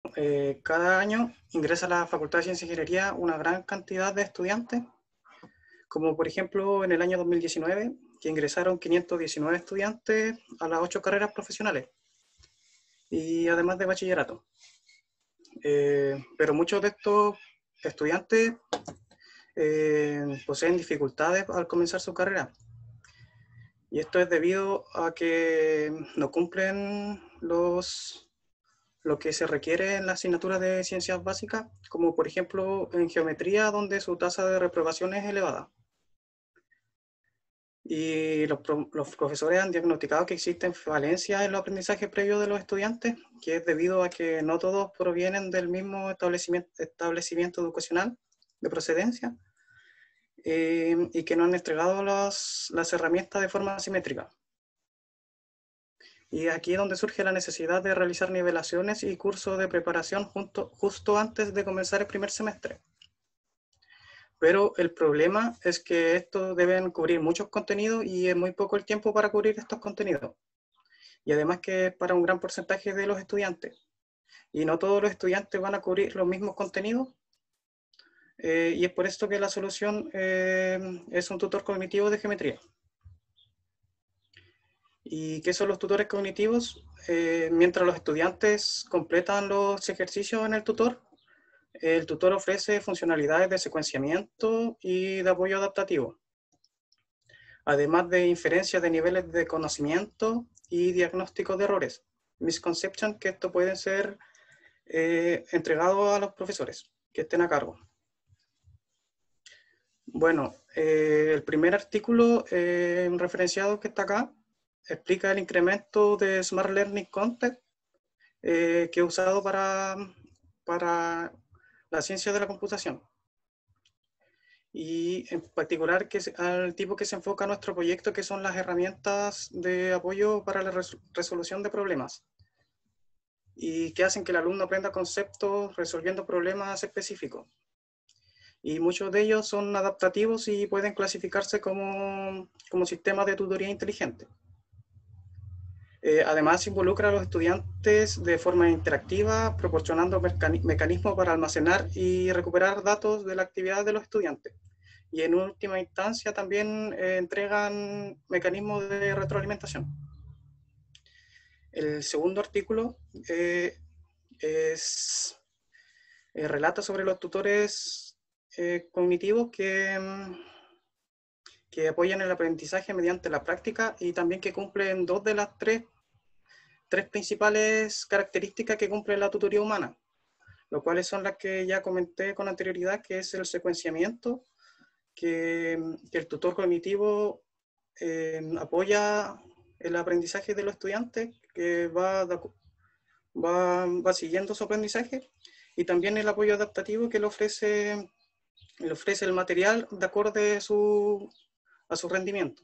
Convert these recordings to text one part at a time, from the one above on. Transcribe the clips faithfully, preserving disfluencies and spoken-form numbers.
eh, cada año ingresa a la Facultad de Ciencia e Ingeniería una gran cantidad de estudiantes, como por ejemplo en el año dos mil diecinueve, que ingresaron quinientos diecinueve estudiantes a las ocho carreras profesionales, y además de bachillerato. Eh, pero muchos de estos estudiantes eh, poseen dificultades al comenzar su carrera. Y esto es debido a que no cumplen los, lo que se requiere en las asignaturas de ciencias básicas, como por ejemplo en geometría, donde su tasa de reprobación es elevada. Y los, los profesores han diagnosticado que existen falencias en los aprendizajes previos de los estudiantes, que es debido a que no todos provienen del mismo establecimiento, establecimiento educacional de procedencia, eh, y que no han entregado las, las herramientas de forma asimétrica. Y aquí es donde surge la necesidad de realizar nivelaciones y cursos de preparación junto, justo antes de comenzar el primer semestre. Pero el problema es que estos deben cubrir muchos contenidos y es muy poco el tiempo para cubrir estos contenidos. Y además que es para un gran porcentaje de los estudiantes. Y no todos los estudiantes van a cubrir los mismos contenidos. Eh, y es por esto que la solución eh, es un tutor cognitivo de geometría. ¿Y qué son los tutores cognitivos? Eh, mientras los estudiantes completan los ejercicios en el tutor, el tutor ofrece funcionalidades de secuenciamiento y de apoyo adaptativo, además de inferencia de niveles de conocimiento y diagnóstico de errores, misconception, que esto pueden ser eh, entregados a los profesores que estén a cargo. Bueno, eh, el primer artículo eh, referenciado que está acá explica el incremento de Smart Learning Content eh, que es usado para, para la ciencia de la computación. Y en particular que es, al tipo que se enfoca nuestro proyecto, que son las herramientas de apoyo para la res, resolución de problemas, y que hacen que el alumno aprenda conceptos resolviendo problemas específicos. Y muchos de ellos son adaptativos y pueden clasificarse como, como sistemas de tutoría inteligente. Eh, además, involucra a los estudiantes de forma interactiva, proporcionando mecanismos para almacenar y recuperar datos de la actividad de los estudiantes. Y en última instancia también eh, entregan mecanismos de retroalimentación. El segundo artículo eh, es, eh, relata sobre los tutores eh, cognitivos que, que apoyan el aprendizaje mediante la práctica y también que cumplen dos de las tres tres principales características que cumple la tutoría humana, lo cuales son las que ya comenté con anterioridad, que es el secuenciamiento, que, que el tutor cognitivo eh, apoya el aprendizaje de los estudiantes, que va, va, va siguiendo su aprendizaje, y también el apoyo adaptativo que le ofrece, le ofrece el material de acuerdo a su, a su rendimiento.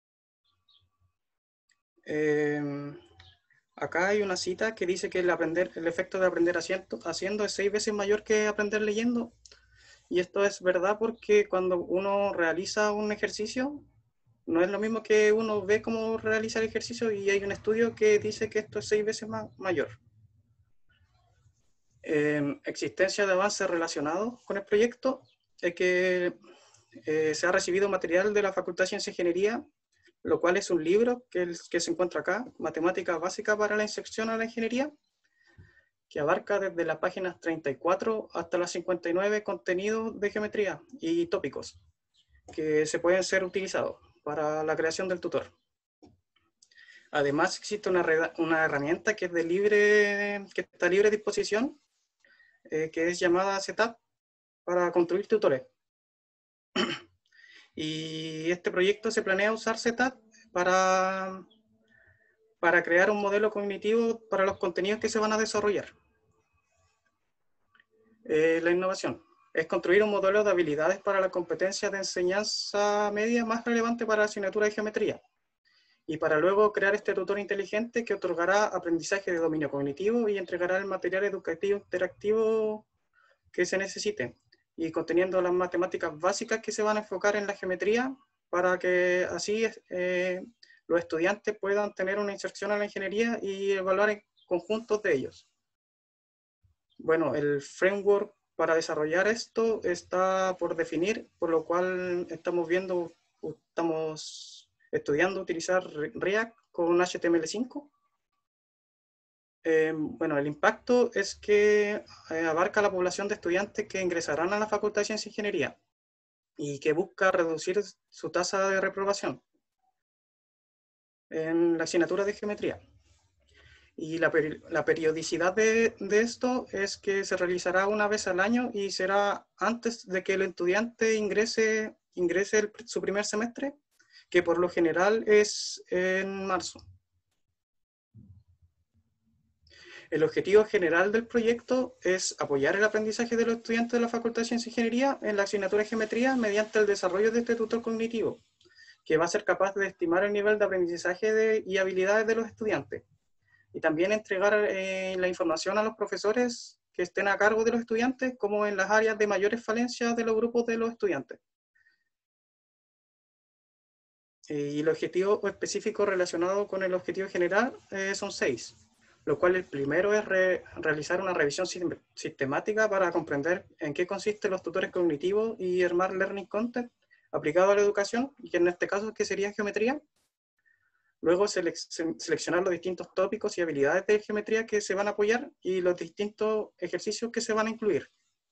Eh, Acá hay una cita que dice que el, aprender, el efecto de aprender haciendo, haciendo es seis veces mayor que aprender leyendo. Y esto es verdad porque cuando uno realiza un ejercicio, no es lo mismo que uno ve cómo realiza el ejercicio, y hay un estudio que dice que esto es seis veces más mayor. Eh, existencia de avances relacionados con el proyecto es que eh, se ha recibido material de la Facultad de Ciencia e Ingeniería, lo cual es un libro que, el, que se encuentra acá, Matemática Básica para la Inserción a la Ingeniería, que abarca desde las páginas treinta y cuatro hasta las cincuenta y nueve contenidos de geometría y tópicos que se pueden ser utilizados para la creación del tutor. Además, existe una, una herramienta que, es de libre, que está libre de disposición, eh, que es llamada Setup para construir tutores. Y este proyecto se planea usar Setup para, para crear un modelo cognitivo para los contenidos que se van a desarrollar. Eh, la innovación es construir un modelo de habilidades para la competencia de enseñanza media más relevante para la asignatura de geometría, y para luego crear este tutor inteligente que otorgará aprendizaje de dominio cognitivo y entregará el material educativo interactivo que se necesite, y conteniendo las matemáticas básicas que se van a enfocar en la geometría, para que así eh, los estudiantes puedan tener una inserción a la ingeniería y evaluar en conjuntos de ellos. bueno, el framework para desarrollar esto está por definir, por lo cual estamos viendo, estamos estudiando utilizar React con H T M L cinco. Eh, bueno, el impacto es que eh, abarca la población de estudiantes que ingresarán a la Facultad de Ciencia e Ingeniería y que busca reducir su tasa de reprobación en la asignatura de geometría. Y la, peri la periodicidad de, de esto es que se realizará una vez al año y será antes de que el estudiante ingrese, ingrese el, su primer semestre, que por lo general es en marzo. El objetivo general del proyecto es apoyar el aprendizaje de los estudiantes de la Facultad de Ciencia e Ingeniería en la asignatura de Geometría mediante el desarrollo de este tutor cognitivo, que va a ser capaz de estimar el nivel de aprendizaje de, y habilidades de los estudiantes. Y también entregar eh, la información a los profesores que estén a cargo de los estudiantes, como en las áreas de mayores falencias de los grupos de los estudiantes. Eh, y el objetivo específico relacionado con el objetivo general eh, son seis, lo cual el primero es re realizar una revisión sistemática para comprender en qué consisten los tutores cognitivos y armar learning content aplicado a la educación, y que en este caso que sería geometría. Luego sele seleccionar los distintos tópicos y habilidades de geometría que se van a apoyar y los distintos ejercicios que se van a incluir.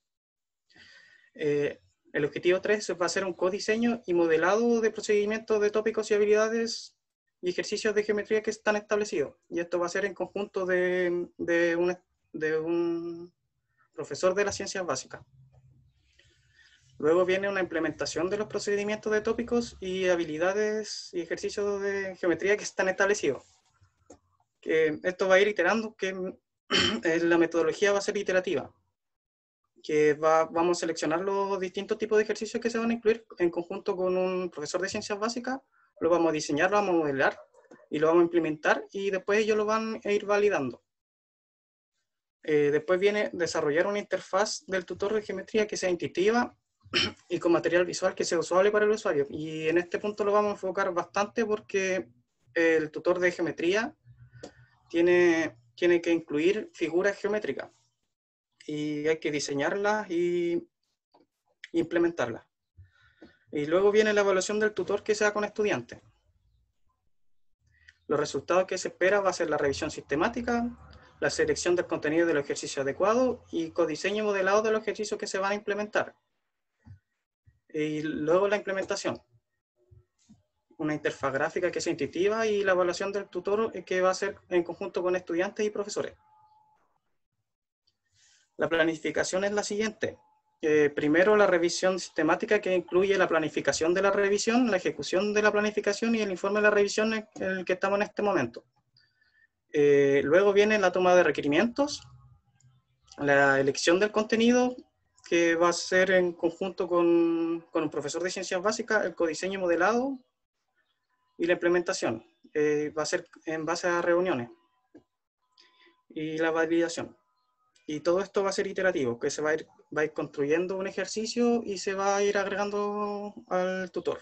Eh, el objetivo tres va a ser un codiseño y modelado de procedimientos de tópicos y habilidades y ejercicios de geometría que están establecidos. Y esto va a ser en conjunto de, de, un, de un profesor de las ciencias básicas. Luego viene una implementación de los procedimientos de tópicos y habilidades y ejercicios de geometría que están establecidos. Que esto va a ir iterando, que la metodología va a ser iterativa. Que va, vamos a seleccionar los distintos tipos de ejercicios que se van a incluir en conjunto con un profesor de ciencias básicas, lo vamos a diseñar, lo vamos a modelar y lo vamos a implementar y después ellos lo van a ir validando. Eh, después viene desarrollar una interfaz del tutor de geometría que sea intuitiva y con material visual que sea usable para el usuario. Y en este punto lo vamos a enfocar bastante porque el tutor de geometría tiene, tiene que incluir figuras geométricas y hay que diseñarlas y implementarlas. Y luego viene la evaluación del tutor que sea con estudiantes. Los resultados que se espera va a ser la revisión sistemática, la selección del contenido de los ejercicios adecuados y codiseño y modelado de los ejercicios que se van a implementar. Y luego la implementación. Una interfaz gráfica que sea intuitiva y la evaluación del tutor que va a ser en conjunto con estudiantes y profesores. La planificación es la siguiente. Eh, primero, la revisión sistemática, que incluye la planificación de la revisión, la ejecución de la planificación y el informe de la revisión en el que estamos en este momento. Eh, luego viene la toma de requerimientos, la elección del contenido, que va a ser en conjunto con, con un profesor de ciencias básicas, el codiseño modelado y la implementación. Eh, va a ser en base a reuniones y la validación. Y todo esto va a ser iterativo, que se va a ir, va a ir construyendo un ejercicio y se va a ir agregando al tutor.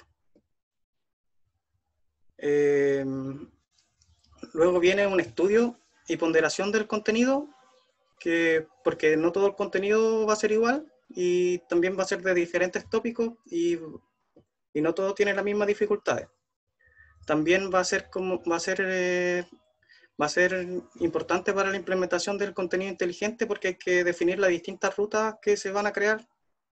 Eh, luego viene un estudio y ponderación del contenido, que, porque no todo el contenido va a ser igual y también va a ser de diferentes tópicos y, y no todo tiene las mismas dificultades. También va a ser, como, va a ser eh, va a ser importante para la implementación del contenido inteligente porque hay que definir las distintas rutas que se van a crear.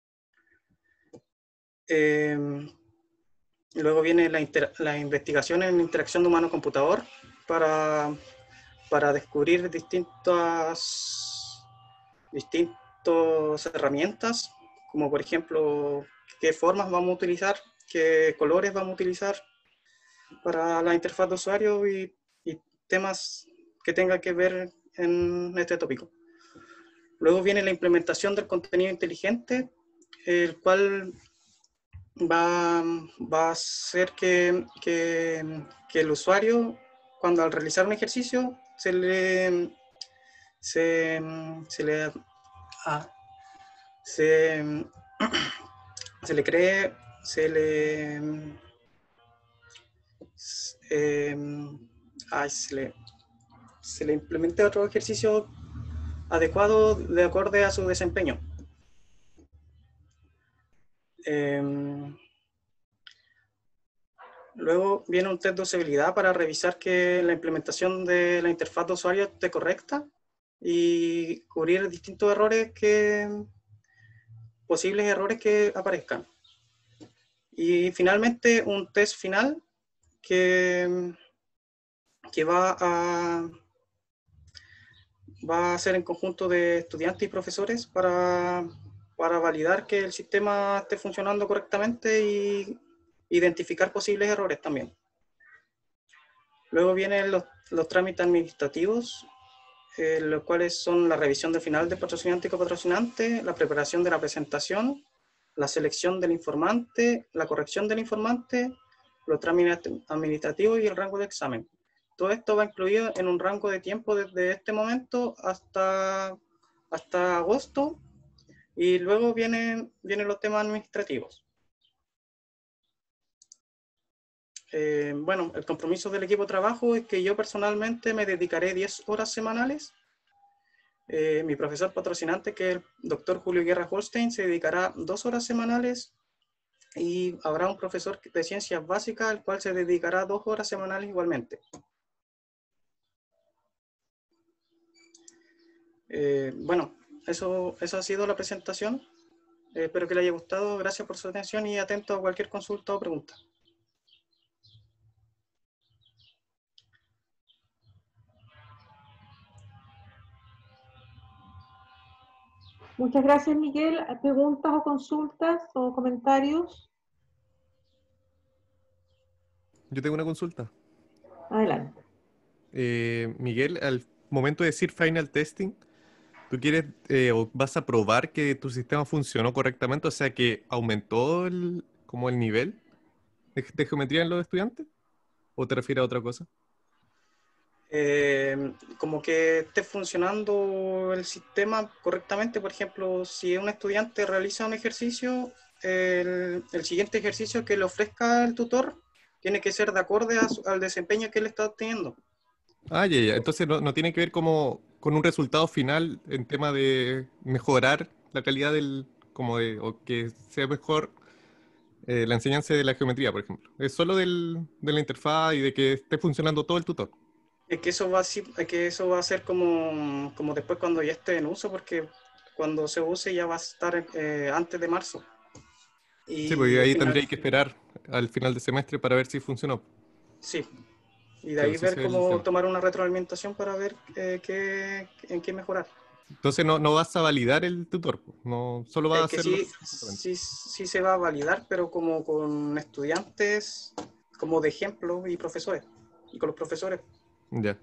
Eh, luego viene la, la investigación en interacción de humano-computador para, para descubrir distintas, distintas herramientas, como por ejemplo, qué formas vamos a utilizar, qué colores vamos a utilizar para la interfaz de usuario y, y temas que tenga que ver en este tópico. Luego viene la implementación del contenido inteligente, el cual va, va a hacer que, que, que el usuario, cuando al realizar un ejercicio, se le, se, se le, ah, se, se le cree, se le, eh, ay, se le, se le implementa otro ejercicio adecuado de acorde a su desempeño. Eh, luego viene un test de usabilidad para revisar que la implementación de la interfaz de usuario esté correcta y cubrir distintos errores que, posibles errores que aparezcan. Y finalmente un test final que, que va a, va a ser en conjunto de estudiantes y profesores para, para validar que el sistema esté funcionando correctamente y identificar posibles errores también. Luego vienen los, los trámites administrativos, eh, los cuales son la revisión del final del patrocinante y copatrocinante, la preparación de la presentación, la selección del informante, la corrección del informante, los trámites administrativos y el rango de examen. Todo esto va incluido en un rango de tiempo desde este momento hasta, hasta agosto, y luego vienen, vienen los temas administrativos. Eh, bueno, el compromiso del equipo de trabajo es que yo personalmente me dedicaré diez horas semanales. Eh, mi profesor patrocinante, que es el doctor Julio Guerra Holstein, se dedicará dos horas semanales, y habrá un profesor de ciencias básicas, el cual se dedicará dos horas semanales igualmente. Eh, bueno, eso, eso ha sido la presentación. Eh, espero que le haya gustado. Gracias por su atención y atento a cualquier consulta o pregunta. Muchas gracias, Miguel. ¿Preguntas o consultas o comentarios? Yo tengo una consulta. Adelante. Eh, Miguel, al momento de decir final testing, ¿tú quieres eh, o vas a probar que tu sistema funcionó correctamente? O sea, que aumentó el, como el nivel de, de geometría en los estudiantes, ¿o te refieres a otra cosa? Eh, como que esté funcionando el sistema correctamente. Por ejemplo, si un estudiante realiza un ejercicio, el, el siguiente ejercicio que le ofrezca el tutor tiene que ser de acorde a su, al desempeño que él está obteniendo. Ah, ya, ya. Entonces no, no tiene que ver como con un resultado final en tema de mejorar la calidad del, como de, o que sea mejor eh, la enseñanza de la geometría, por ejemplo. Es solo del, de la interfaz y de que esté funcionando todo el tutor. Es que eso va a, es que eso va a ser como, como después cuando ya esté en uso, porque cuando se use ya va a estar eh, antes de marzo. Sí, porque Y al ahí final, tendría que esperar al final de semestre para ver si funcionó. sí. Y de Sí, ahí pues ver ese es el cómo tema. tomar una retroalimentación para ver eh, qué, en qué mejorar. Entonces no, no vas a validar el tutor, po. No, solo vas a Es que hacerlo. sí, sí, sí se va a validar, pero como con estudiantes, como de ejemplo, y profesores, y con los profesores. Ya.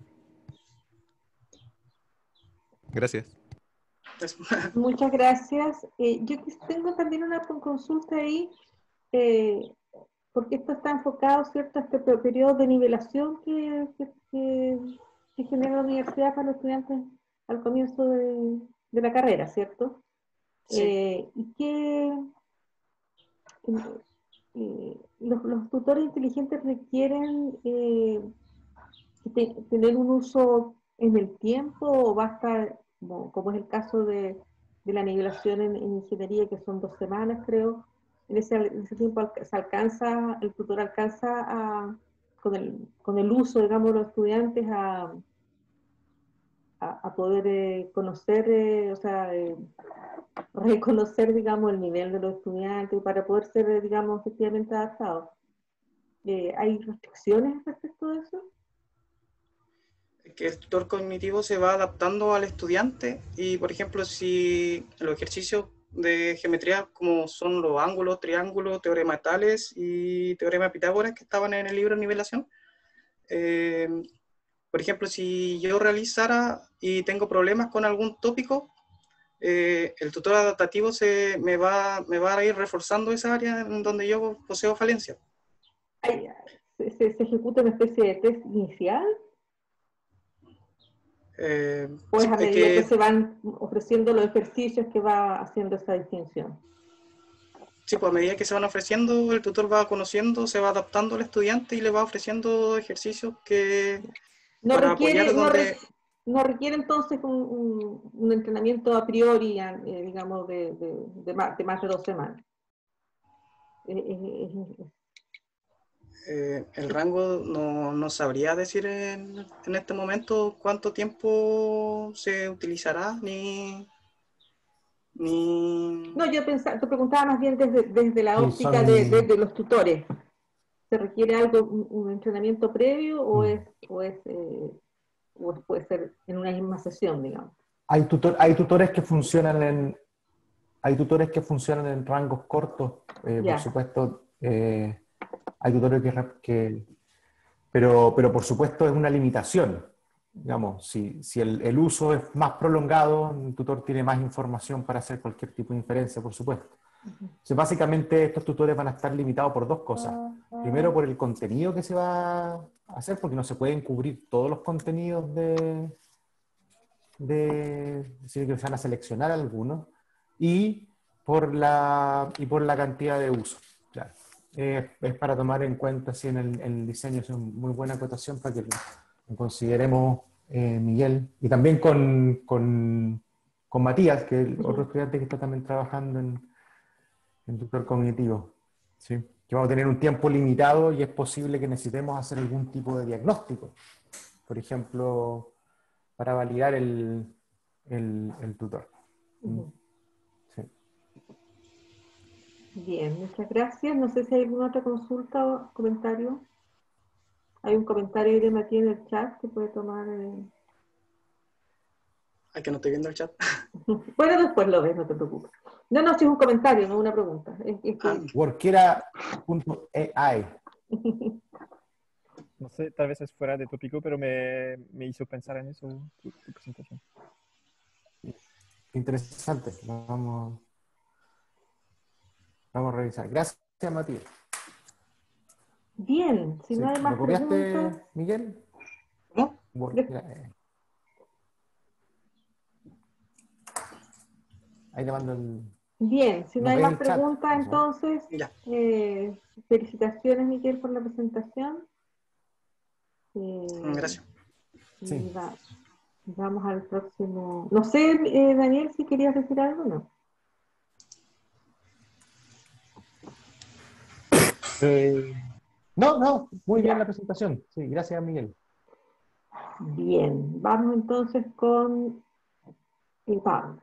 Gracias. Es- Muchas gracias. Eh, yo tengo también una consulta ahí, eh, porque esto está enfocado, ¿cierto?, a este periodo de nivelación que, que, que, que genera la universidad para los estudiantes al comienzo de, de la carrera, ¿cierto? Sí. Eh, y que eh, eh, los, los tutores inteligentes requieren eh, te, tener un uso en el tiempo, o basta, como, como es el caso de, de la nivelación en, en ingeniería, que son dos semanas, creo. En ese, en ese tiempo se alcanza, el tutor alcanza a, con, el, con el uso, digamos, de los estudiantes a, a, a poder eh, conocer, eh, o sea, eh, reconocer, digamos, el nivel de los estudiantes para poder ser, eh, digamos, efectivamente adaptados. Eh, ¿Hay restricciones respecto a eso? Que el tutor cognitivo se va adaptando al estudiante, y por ejemplo, si los ejercicios de geometría como son los ángulos, triángulos, teorema de Tales y teorema de Pitágoras que estaban en el libro de nivelación, eh, por ejemplo, si yo realizara y tengo problemas con algún tópico, eh, el tutor adaptativo se, me, va, me va a ir reforzando esa área en donde yo poseo falencia. Ay, ¿Se, se, se ejecuta una especie de test inicial? Eh, ¿O es sí, a es medida que que se van ofreciendo los ejercicios que va haciendo esa distinción? Sí, pues a medida que se van ofreciendo, el tutor va conociendo, se va adaptando al estudiante y le va ofreciendo ejercicios que No para apoyar requiere, no, re, donde... no requiere entonces un, un, un entrenamiento a priori, eh, digamos, de, de, de, más, de más de dos semanas. Eh, eh, eh, Eh, el rango no, no sabría decir en, en este momento cuánto tiempo se utilizará, ni... ni... No, yo pensaba, te preguntaba más bien desde, desde la Sí, óptica son- de, de, de los tutores. ¿Se requiere algo, un, un entrenamiento previo o Mm. es, o es eh, o puede ser en una misma sesión, digamos? Hay, tutor, hay tutores que funcionan en hay tutores que funcionan en rangos cortos, eh, por Ya. supuesto. Eh, hay tutores que, que pero, pero por supuesto es una limitación. Digamos, si, si el, el uso es más prolongado, el tutor tiene más información para hacer cualquier tipo de inferencia, por supuesto. Entonces, básicamente estos tutores van a estar limitados por dos cosas. Primero, por el contenido que se va a hacer, porque no se pueden cubrir todos los contenidos de, de es decir, que se van a seleccionar algunos, y por la, y por la cantidad de uso. Claro. Eh, es para tomar en cuenta, sí, en el, en el diseño, es una muy buena acotación para que lo, lo consideremos, eh, Miguel, y también con, con, con Matías, que es el otro estudiante que está también trabajando en, en tutor cognitivo. ¿Sí? Que vamos a tener un tiempo limitado y es posible que necesitemos hacer algún tipo de diagnóstico. Por ejemplo, para validar el, el, el tutor. Uh-huh. Sí. Bien, muchas gracias. No sé si hay alguna otra consulta o comentario. Hay un comentario de Matías en el chat que puede tomar... Eh... Ay, que no estoy viendo el chat. Bueno, después lo ves, no te preocupes. No, no, si es un comentario, no una pregunta. Es, es que... Ah, Workera punto A I. No sé, tal vez es fuera de tópico, pero me, me hizo pensar en eso tu, tu presentación. Interesante. Vamos, vamos a revisar. Gracias, Matías. Bien, si Sí. no hay más ¿Lo copiaste, preguntas... Miguel? ¿cómo? Workera. Ahí le mando el... Bien, si no ¿Lo hay ves más en el chat? preguntas, entonces, Ya. eh, felicitaciones, Miguel, por la presentación. Eh, Gracias. y Sí. va- vamos al próximo. No sé, eh, Daniel, si querías decir algo o no. Eh, No, no, muy Ya. bien la presentación. Sí, gracias, Miguel. Bien, vamos entonces con eh, Pablo.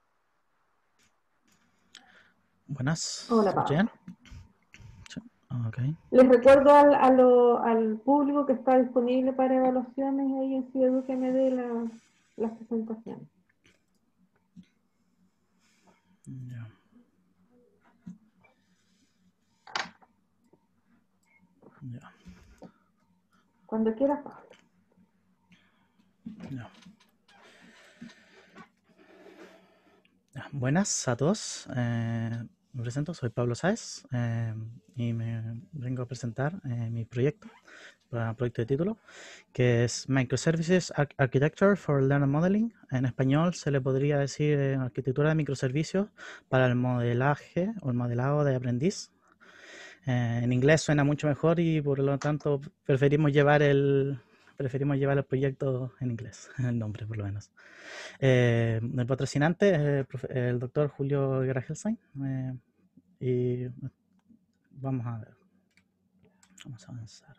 Buenas. Hola, ¿Se Pablo. escuchan? Sí. Okay. Les recuerdo al, a lo, al público que está disponible para evaluaciones ahí en Ciudad que me dé la, las presentaciones. Ya. Ya. Cuando quieras, Pablo. Ya. Ya. Buenas a todos. Eh, me presento, soy Pablo Sáez eh, y me vengo a presentar eh, mi proyecto, proyecto de título, que es Microservices Ar- Architecture for Learner Modeling. En español se le podría decir eh, arquitectura de microservicios para el modelaje o el modelado de aprendiz. Eh, en inglés suena mucho mejor y por lo tanto preferimos llevar el, preferimos llevar el proyecto en inglés, el nombre por lo menos. Eh, el patrocinante es el, profe- el doctor Julio Guerra Helsing, eh, y vamos a ver, vamos a avanzar.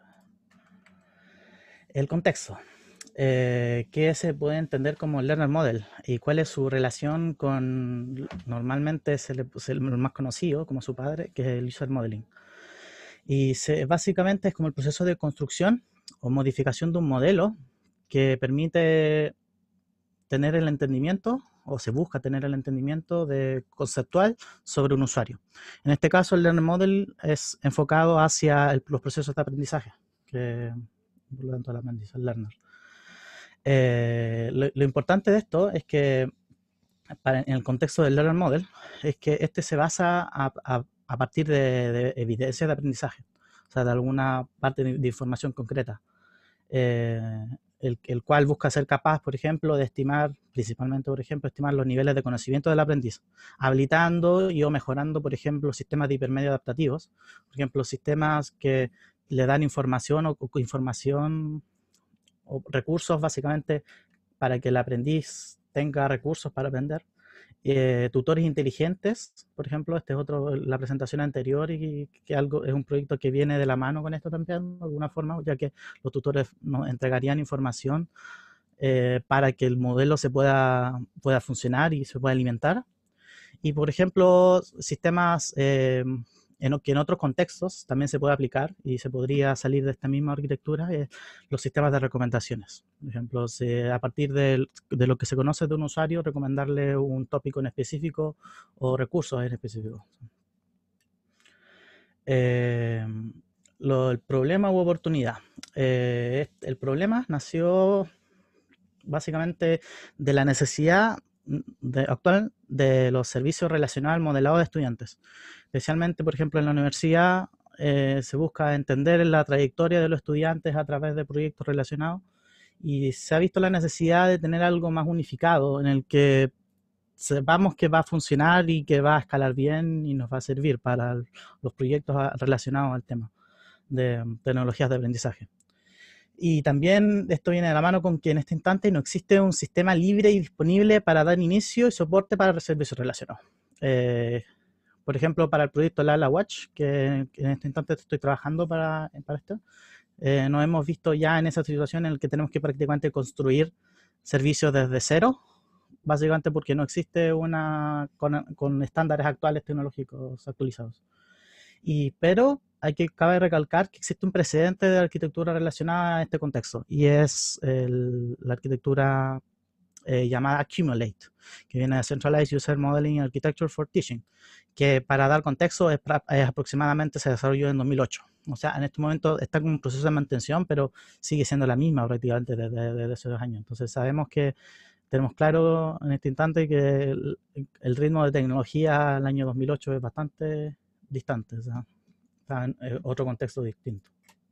El contexto. Eh, ¿Qué se puede entender como Learner Model y cuál es su relación con, normalmente se le, se, el más conocido como su padre, que es el User Modeling? Y se, básicamente es como el proceso de construcción o modificación de un modelo que permite tener el entendimiento, o se busca tener el entendimiento de conceptual sobre un usuario. En este caso, el Learner Model es enfocado hacia el, los procesos de aprendizaje, que por lo tanto el aprendizaje, el learner. Eh, lo, lo importante de esto es que para, en el contexto del Learner Model es que este se basa a, a, a partir de, de evidencias de aprendizaje, o sea, de alguna parte de, de información concreta, eh, el, el cual busca ser capaz, por ejemplo, de estimar, principalmente, por ejemplo, estimar los niveles de conocimiento del aprendiz, habilitando y o mejorando, por ejemplo, sistemas de hipermedio adaptativos, por ejemplo, sistemas que le dan información o, o información o recursos básicamente para que el aprendiz tenga recursos para aprender. Eh, tutores inteligentes, por ejemplo, este es otro, la presentación anterior, y que algo es un proyecto que viene de la mano con esto también, de alguna forma, ya que los tutores nos entregarían información eh, para que el modelo se pueda, pueda funcionar y se pueda alimentar. Y, por ejemplo, sistemas eh, en, que en otros contextos también se puede aplicar y se podría salir de esta misma arquitectura, eh, los sistemas de recomendaciones. Por ejemplo, se, a partir de, de lo que se conoce de un usuario, recomendarle un tópico en específico o recursos en específico. Eh, lo, el problema u oportunidad. Eh, el problema nació básicamente de la necesidad de, actual de los servicios relacionados al modelado de estudiantes. Especialmente, por ejemplo, en la universidad eh, se busca entender la trayectoria de los estudiantes a través de proyectos relacionados, y se ha visto la necesidad de tener algo más unificado en el que sepamos que va a funcionar y que va a escalar bien y nos va a servir para los proyectos relacionados al tema de tecnologías de aprendizaje. Y también esto viene de la mano con que en este instante no existe un sistema libre y disponible para dar inicio y soporte para servicios relacionados. Eh, por ejemplo, para el proyecto Lala Watch, que, que en este instante estoy trabajando para, para esto, eh, nos hemos visto ya en esa situación en la que tenemos que prácticamente construir servicios desde cero, básicamente porque no existe una con, con estándares actuales tecnológicos actualizados. Y, pero hay que cabe recalcar que existe un precedente de arquitectura relacionada a este contexto, y es el, la arquitectura eh, llamada Accumulate, que viene de Centralized User Modeling Architecture for Teaching, que para dar contexto es, es aproximadamente se desarrolló en dos mil ocho. O sea, en este momento está en un proceso de mantención, pero sigue siendo la misma prácticamente desde, desde esos dos años. Entonces sabemos que tenemos claro en este instante que el, el ritmo de tecnología al año dos mil ocho es bastante distante, o sea, está en otro contexto distinto.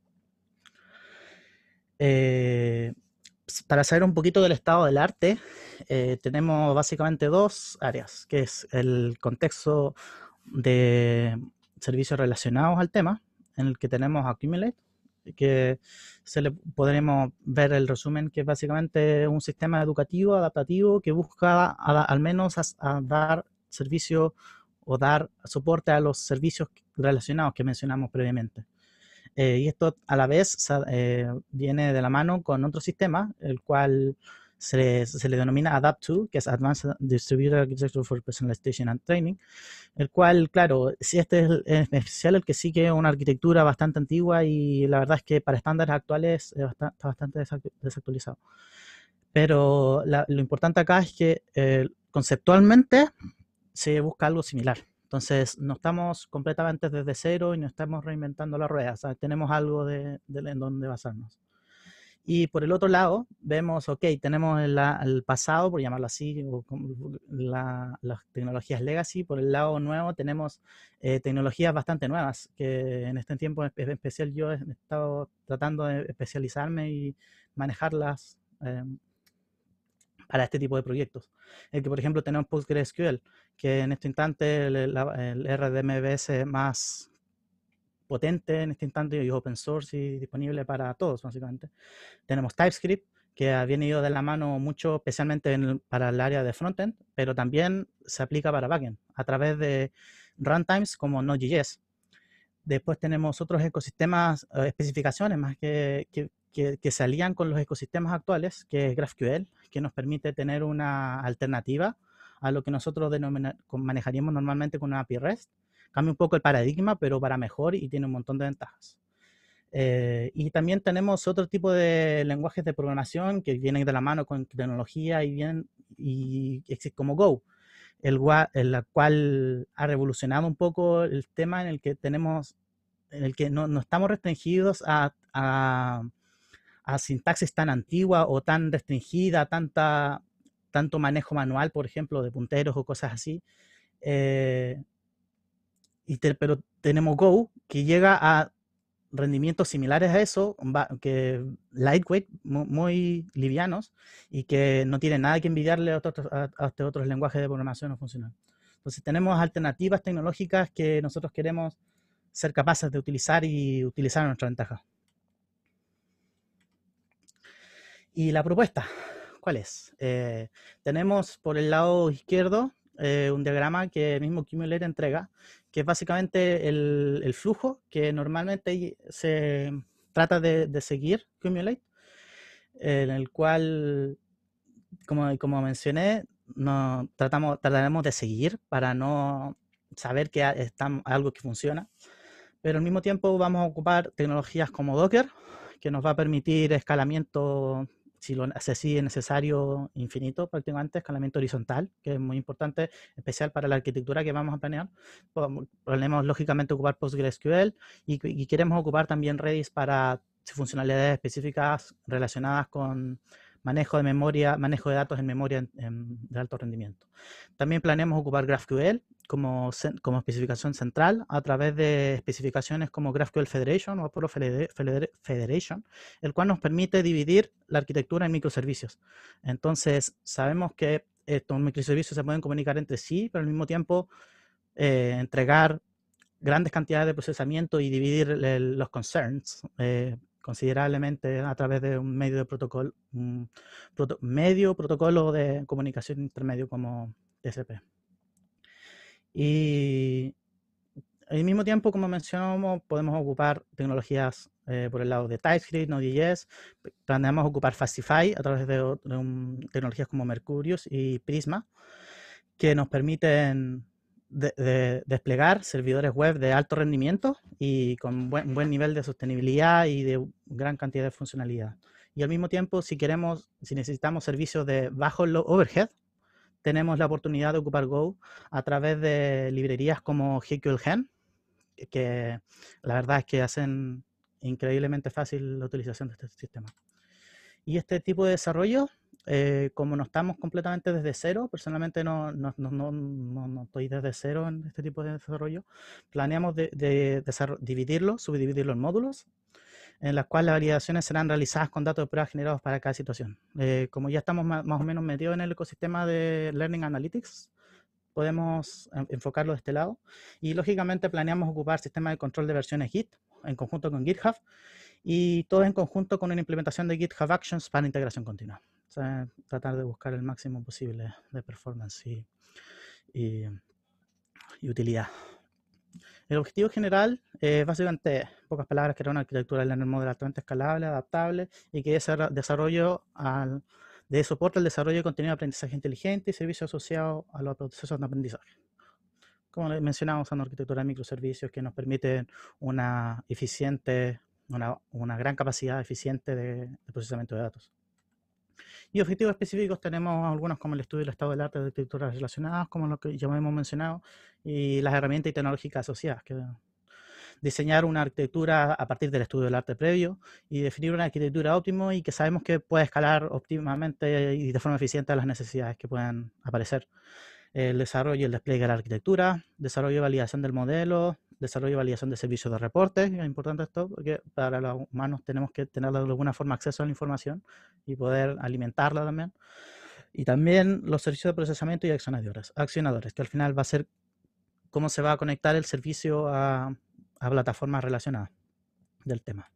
Eh, para saber un poquito del estado del arte, eh, tenemos básicamente dos áreas, que es el contexto de servicios relacionados al tema, en el que tenemos Accumulate, que se le podremos ver el resumen, que es básicamente un sistema educativo adaptativo que busca a, al menos a, a dar servicio o dar soporte a los servicios relacionados que mencionamos previamente. Eh, y esto a la vez eh, viene de la mano con otro sistema, el cual se, se le denomina Adapt to, que es Advanced Distributed Architecture for Personalization and Training, el cual, claro, si este es en especial el que sigue una arquitectura bastante antigua, y la verdad es que para estándares actuales eh, está bastante desactualizado. Pero la, lo importante acá es que eh, conceptualmente se busca algo similar. Entonces, no estamos completamente desde cero y no estamos reinventando la rueda. O sea, tenemos algo de, de en donde basarnos. Y por el otro lado, vemos, ok, tenemos el, el pasado, por llamarlo así, o la, las tecnologías legacy. Por el lado nuevo tenemos eh, tecnologías bastante nuevas, que en este tiempo en especial yo he estado tratando de especializarme y manejarlas eh, para este tipo de proyectos. El que, por ejemplo, tenemos PostgreSQL, que en este instante el, el, el R D M V S más potente en este instante y open source y disponible para todos, básicamente. Tenemos TypeScript, que viene ido de la mano mucho, especialmente en el, para el área de frontend, pero también se aplica para backend, a través de runtimes como Node.js. Después tenemos otros ecosistemas, eh, especificaciones más que, que, que, que se alían con los ecosistemas actuales, que es GraphQL, que nos permite tener una alternativa a lo que nosotros manejaríamos normalmente con una A P I REST. Cambia un poco el paradigma, pero para mejor, y tiene un montón de ventajas. Eh, y también tenemos otro tipo de lenguajes de programación que vienen de la mano con tecnología y, bien, y como Go, el, el cual ha revolucionado un poco el tema en el que tenemos, en el que no, no estamos restringidos a, a, a sintaxis tan antigua o tan restringida, tanta, tanto manejo manual, por ejemplo, de punteros o cosas así. Eh, y te, pero tenemos Go, que llega a rendimientos similares a eso, que lightweight, muy, muy livianos, y que no tienen nada que envidiarle a otros, a, a este otros lenguajes de programación no funcionales. Entonces tenemos alternativas tecnológicas que nosotros queremos ser capaces de utilizar y utilizar a nuestra ventaja. Y la propuesta, ¿cuál es? Eh, tenemos por el lado izquierdo eh, un diagrama que el mismo Cumulate entrega, que es básicamente el, el flujo que normalmente se trata de, de seguir Cumulate, en el cual, como, como mencioné, no, tratamos, trataremos de seguir para no saber que está algo que funciona, pero al mismo tiempo vamos a ocupar tecnologías como Docker, que nos va a permitir escalamiento, si lo si es necesario, infinito prácticamente, escalamiento horizontal, que es muy importante, especial para la arquitectura que vamos a planear. Podemos lógicamente ocupar PostgreSQL y, y queremos ocupar también Redis para funcionalidades específicas relacionadas con manejo de memoria, manejo de datos en memoria en, en, de alto rendimiento. También planeamos ocupar GraphQL como, como especificación central a través de especificaciones como GraphQL Federation o Apollo Federation, el cual nos permite dividir la arquitectura en microservicios. Entonces, sabemos que estos microservicios se pueden comunicar entre sí, pero al mismo tiempo eh, entregar grandes cantidades de procesamiento y dividir el, los concerns eh, considerablemente a través de un medio de protocolo, un proto, medio protocolo de comunicación intermedio como T C P. Y al mismo tiempo, como mencionamos, podemos ocupar tecnologías eh, por el lado de TypeScript, Node.js, planeamos ocupar Fastify a través de, de un, tecnologías como Mercurius y Prisma, que nos permiten de, de desplegar servidores web de alto rendimiento y con buen, buen nivel de sostenibilidad y de gran cantidad de funcionalidad. Y al mismo tiempo, si queremos, si necesitamos servicios de bajo overhead, tenemos la oportunidad de ocupar Go a través de librerías como GQLGen, que la verdad es que hacen increíblemente fácil la utilización de este sistema. Y este tipo de desarrollo, eh, como no estamos completamente desde cero, personalmente no, no, no, no, no estoy desde cero en este tipo de desarrollo, planeamos de, de, de dividirlo, subdividirlo en módulos, en las cuales las validaciones serán realizadas con datos de prueba generados para cada situación. Eh, como ya estamos más, más o menos metidos en el ecosistema de Learning Analytics, podemos enfocarlo de este lado. Y lógicamente planeamos ocupar sistemas de control de versiones Git en conjunto con GitHub y todo en conjunto con una implementación de GitHub Actions para integración continua. O sea, tratar de buscar el máximo posible de performance y, y, y utilidad. El objetivo general es eh, básicamente, en pocas palabras, crear una arquitectura de learning model altamente escalable, adaptable y que ese desarrollo al, de soporte al desarrollo de contenido de aprendizaje inteligente y servicios asociados a los procesos de aprendizaje. Como les mencionamos, son arquitectura de microservicios que nos permiten una eficiente, una, una gran capacidad eficiente de, de procesamiento de datos. Y objetivos específicos tenemos algunos como el estudio del estado del arte de arquitecturas relacionadas, como lo que ya hemos mencionado, y las herramientas tecnológicas asociadas, que diseñar una arquitectura a partir del estudio del arte previo y definir una arquitectura óptima y que sabemos que puede escalar óptimamente y de forma eficiente a las necesidades que puedan aparecer. El desarrollo y el despliegue de la arquitectura, desarrollo y validación del modelo, desarrollo y validación de servicios de reportes. Es importante esto porque para los humanos tenemos que tener de alguna forma acceso a la información y poder alimentarla también. Y también los servicios de procesamiento y accionadores, accionadores, que al final va a ser cómo se va a conectar el servicio a, a plataformas relacionadas del tema.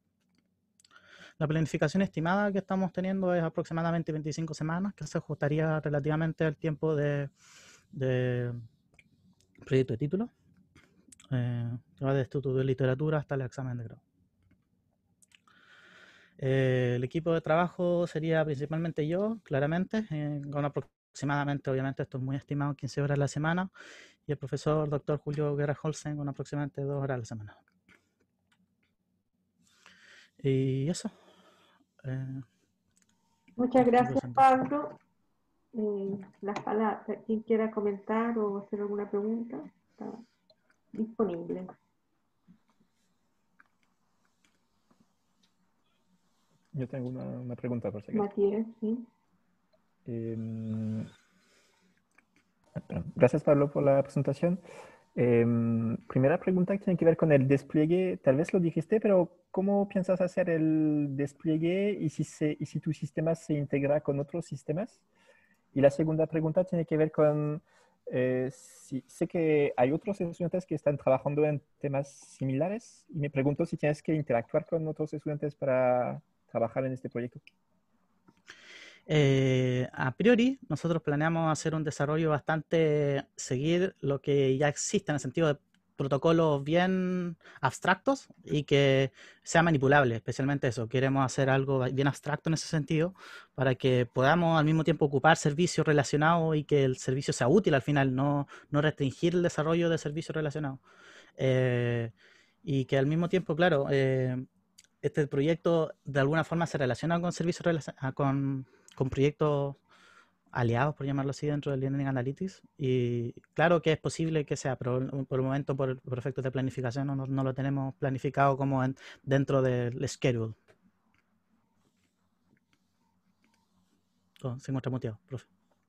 La planificación estimada que estamos teniendo es aproximadamente veinticinco semanas, que se ajustaría relativamente al tiempo de de proyecto de título, eh, que va de estudio de literatura hasta el examen de grado. Eh, el equipo de trabajo sería principalmente yo, claramente, eh, con aproximadamente, obviamente esto es muy estimado, quince horas a la semana, y el profesor doctor Julio Guerra Holsen con aproximadamente dos horas a la semana. Y eso. Eh, Muchas gracias, Pablo. Eh, las palabras, quien quiera comentar o hacer alguna pregunta, está disponible. Yo tengo una, una pregunta por si acaso. Matías, sí. Eh, gracias, Pablo, por la presentación. Eh, primera pregunta que tiene que ver con el despliegue. Tal vez lo dijiste, pero ¿cómo piensas hacer el despliegue y si, se, y si tu sistema se integra con otros sistemas? Y la segunda pregunta tiene que ver con, eh, si, sé que hay otros estudiantes que están trabajando en temas similares y me pregunto si tienes que interactuar con otros estudiantes para trabajar en este proyecto. Eh, a priori, nosotros planeamos hacer un desarrollo bastante, seguir lo que ya existe en el sentido de protocolos bien abstractos y que sea manipulable, especialmente eso. Queremos hacer algo bien abstracto en ese sentido para que podamos al mismo tiempo ocupar servicios relacionados y que el servicio sea útil al final, no, no restringir el desarrollo de servicios relacionados. Eh, y que al mismo tiempo, claro, eh, este proyecto de alguna forma se relaciona con servicios relacion- con, con proyectos aliados, por llamarlo así, dentro del Learning Analytics. Y claro que es posible que sea, pero por el momento, por, por efectos de planificación, no, no lo tenemos planificado como en, dentro del schedule. Oh, se encuentra muteado, profe.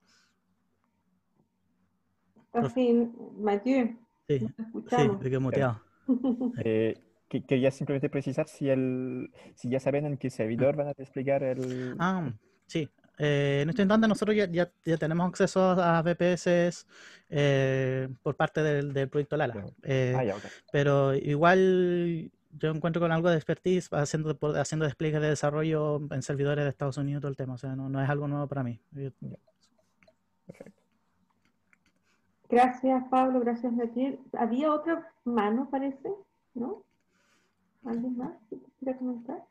Profe. Así, Mathieu, Sí, no te sí, escuchamos. me quedé muteado. Eh, que- quería simplemente precisar si, el, si ya saben en qué servidor van a desplegar el... Ah, sí. Eh, en este instante nosotros ya, ya, ya tenemos acceso a V P S eh, por parte del, del proyecto Lala. de- Eh, Ah, ya, ok. pero igual yo encuentro con algo de expertise haciendo, por- haciendo despliegues de desarrollo en servidores de Estados Unidos y todo el tema. O sea, no, no es algo nuevo para mí. Yo- Ya, perfecto. Gracias, Pablo, gracias, Mathieu. Había otra mano, parece, ¿no? ¿Alguien más que quisiera comentar?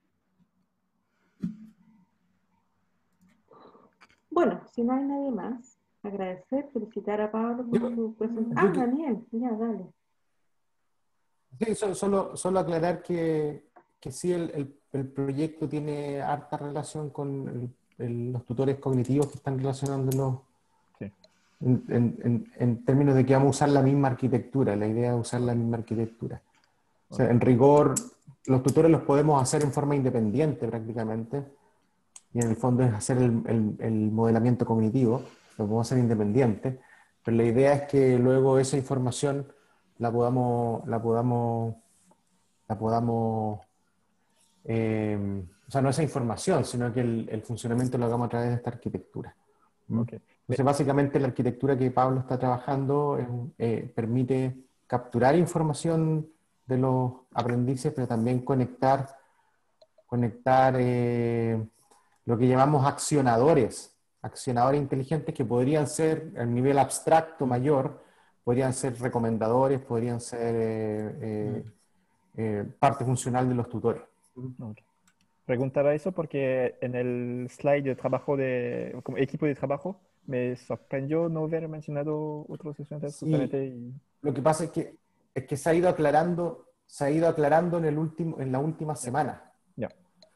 Bueno, si no hay nadie más, agradecer, felicitar a Pablo por Yo, su presentación. yo Ah, que- Daniel, ya, dale. sí, so- solo, solo aclarar que, que sí, el, el- el proyecto tiene harta relación con el- el- los tutores cognitivos que están relacionándolos Sí. en, en- en- en términos de que vamos a usar la misma arquitectura, la idea de usar la misma arquitectura. O sea, Ok. en rigor, los tutores los podemos hacer en forma independiente prácticamente, y en el fondo es hacer el, el- el modelamiento cognitivo, lo podemos hacer independiente, pero la idea es que luego esa información la podamos, la podamos, la podamos eh, o sea, no esa información, sino que el, el funcionamiento lo hagamos a través de esta arquitectura. ¿Mm? Ok. Entonces, básicamente la arquitectura que Pablo está trabajando es un- eh, permite capturar información de los aprendices, pero también conectar, conectar eh, lo que llamamos accionadores, accionadores inteligentes que podrían ser a nivel abstracto Mm, mayor, podrían ser recomendadores, podrían ser eh, mm. eh, eh, parte funcional de los tutores. Ok. Preguntaba eso porque en el slide de trabajo de, como equipo de trabajo, me sorprendió no haber mencionado otros estudiantes Sí, justamente. Y, lo que pasa es que, es que se ha ido aclarando, se ha ido aclarando en, el último, en la última ya, semana. ya,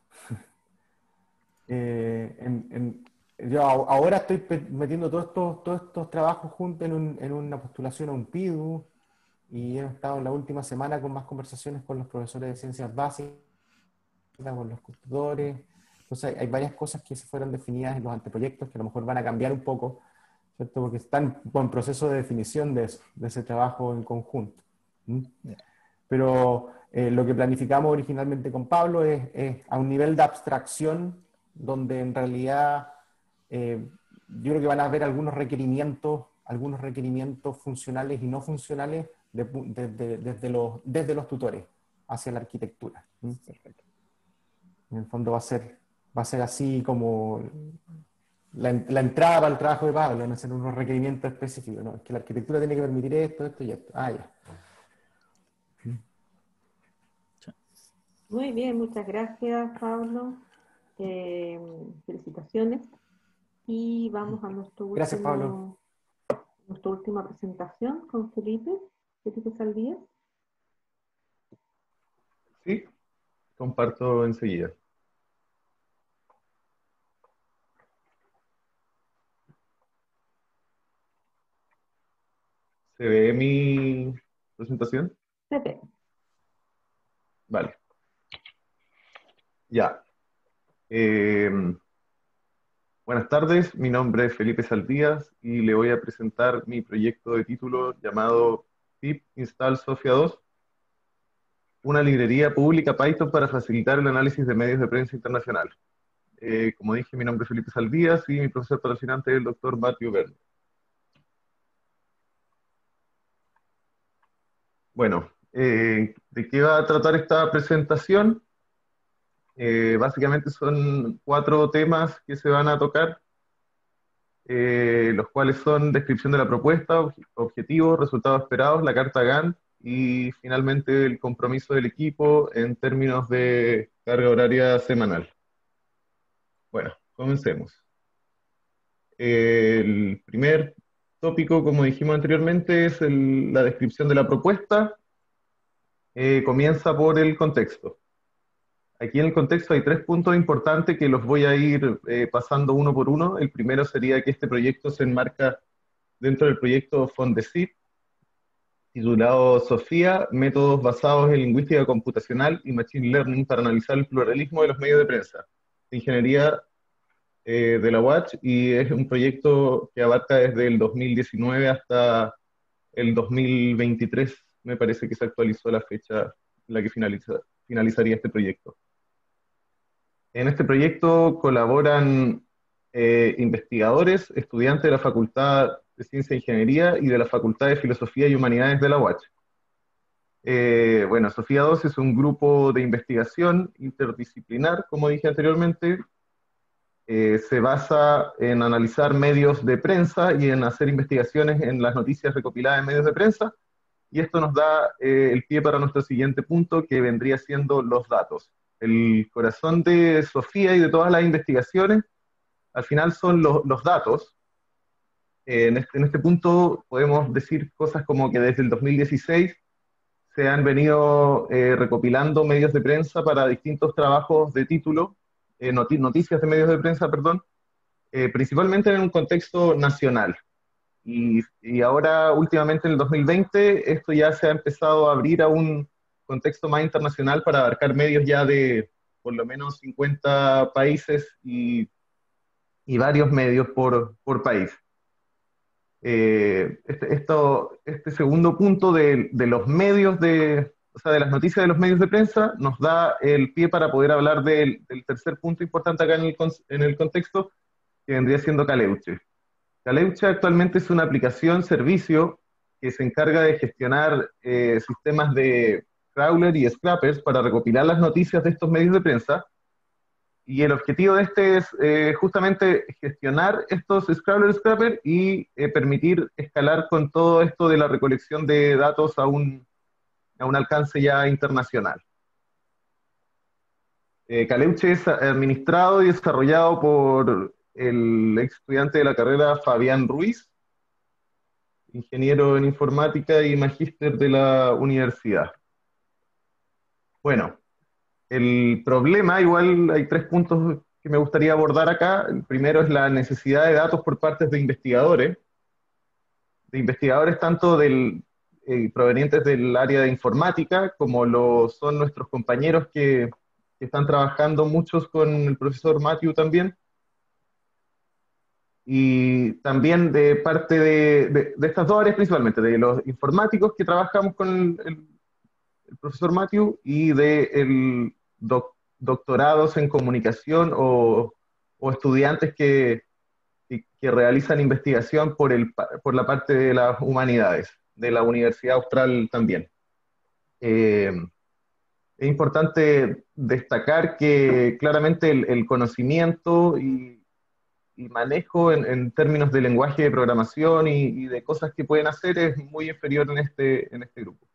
Eh, en- en- yo a- ahora estoy pe- metiendo todos estos, todos estos trabajos juntos en, un- en una postulación a un P I D U, y he estado en la última semana con más conversaciones con los profesores de ciencias básicas, con los tutores. Entonces hay, hay varias cosas que se fueron definidas en los anteproyectos que a lo mejor van a cambiar un poco, ¿cierto? Porque están en proceso de definición de eso, de ese trabajo en conjunto. ¿Mm? ya. Pero eh, lo que planificamos originalmente con Pablo es, es a un nivel de abstracción donde en realidad eh, yo creo que van a haber algunos requerimientos, algunos requerimientos funcionales y no funcionales de- de- de- desde, los, desde los tutores hacia la arquitectura. ¿Mm? Perfecto. En el fondo va a ser, va a ser así como la, en- la entrada para el trabajo de Pablo, van a ser unos requerimientos específicos, ¿no? Es que la arquitectura tiene que permitir esto, esto y esto. Ah, ya. Muy bien, muchas gracias, Pablo. Eh, felicitaciones. Y vamos a nuestro Gracias, Pablo. último, nuestra última presentación con Felipe, Felipe Saldías. Sí, comparto enseguida. ¿Se ve mi presentación? Pepe. Vale. Ya. Eh, buenas tardes, mi nombre es Felipe Saldías y le voy a presentar mi proyecto de título llamado pip install Sofia dos, una librería pública Python para facilitar el análisis de medios de prensa internacional. Eh, como dije, mi nombre es Felipe Saldías y mi profesor patrocinante es el doctor Matthew Verne. Bueno, eh, ¿de qué va a tratar esta presentación? Eh, básicamente son cuatro temas que se van a tocar, eh, los cuales son descripción de la propuesta, ob- objetivos, resultados esperados, la carta Gantt y finalmente el compromiso del equipo en términos de carga horaria semanal. Bueno, comencemos. El primer tópico, como dijimos anteriormente, es el- la descripción de la propuesta. Eh, comienza por el contexto. Aquí en el contexto hay tres puntos importantes que los voy a ir eh, pasando uno por uno. El primero sería que este proyecto se enmarca dentro del proyecto Fondesit, titulado Sofía, métodos basados en lingüística computacional y machine learning para analizar el pluralismo de los medios de prensa, de ingeniería eh, de la U A C H, y es un proyecto que abarca desde el dos mil diecinueve hasta el dos mil veintitrés, me parece que se actualizó la fecha en la que finaliza, finalizaría este proyecto. En este proyecto colaboran eh, investigadores, estudiantes de la Facultad de Ciencia e Ingeniería y de la Facultad de Filosofía y Humanidades de la U A C H. Eh, bueno, Sofía dos es un grupo de investigación interdisciplinar, como dije anteriormente. Eh, se basa en analizar medios de prensa y en hacer investigaciones en las noticias recopiladas en medios de prensa, y esto nos da eh, el pie para nuestro siguiente punto, que vendría siendo los datos. El corazón de Sofía y de todas las investigaciones, al final, son los, los datos. Eh, en, este, en este punto podemos decir cosas como que desde el dos mil dieciséis se han venido eh, recopilando medios de prensa para distintos trabajos de título, eh, noti noticias de medios de prensa, perdón, eh, principalmente en un contexto nacional. Y, y ahora, últimamente en el dos mil veinte, esto ya se ha empezado a abrir a un contexto más internacional para abarcar medios ya de por lo menos cincuenta países y, y varios medios por, por país. Eh, este, esto, este segundo punto de, de los medios de, o sea, de las noticias de los medios de prensa, nos da el pie para poder hablar del, del tercer punto importante acá en el, en el contexto, que vendría siendo Caleuche. Caleuche actualmente es una aplicación, servicio, que se encarga de gestionar eh, sistemas de crawler y scrappers para recopilar las noticias de estos medios de prensa. Y el objetivo de este es eh, justamente gestionar estos Scrabbler Scrapper y eh, permitir escalar con todo esto de la recolección de datos a un, a un alcance ya internacional. Eh, Caleuche es administrado y desarrollado por el ex estudiante de la carrera Fabián Ruiz, ingeniero en informática y magíster de la universidad. Bueno, el problema, igual hay tres puntos que me gustaría abordar acá. El primero es la necesidad de datos por parte de investigadores, de investigadores tanto del, eh, provenientes del área de informática, como lo son nuestros compañeros que, que están trabajando muchos con el profesor Matthew también, y también de parte de, de, de estas dos áreas principalmente, de los informáticos que trabajamos con el, el, el profesor Matthew, y de el doc, doctorados en comunicación o, o estudiantes que, que, que realizan investigación por, el, por la parte de las humanidades, de la Universidad Austral también. Eh, es importante destacar que claramente el, el conocimiento y, y manejo en, en términos de lenguaje de programación y, y de cosas que pueden hacer es muy inferior en este, en este grupo.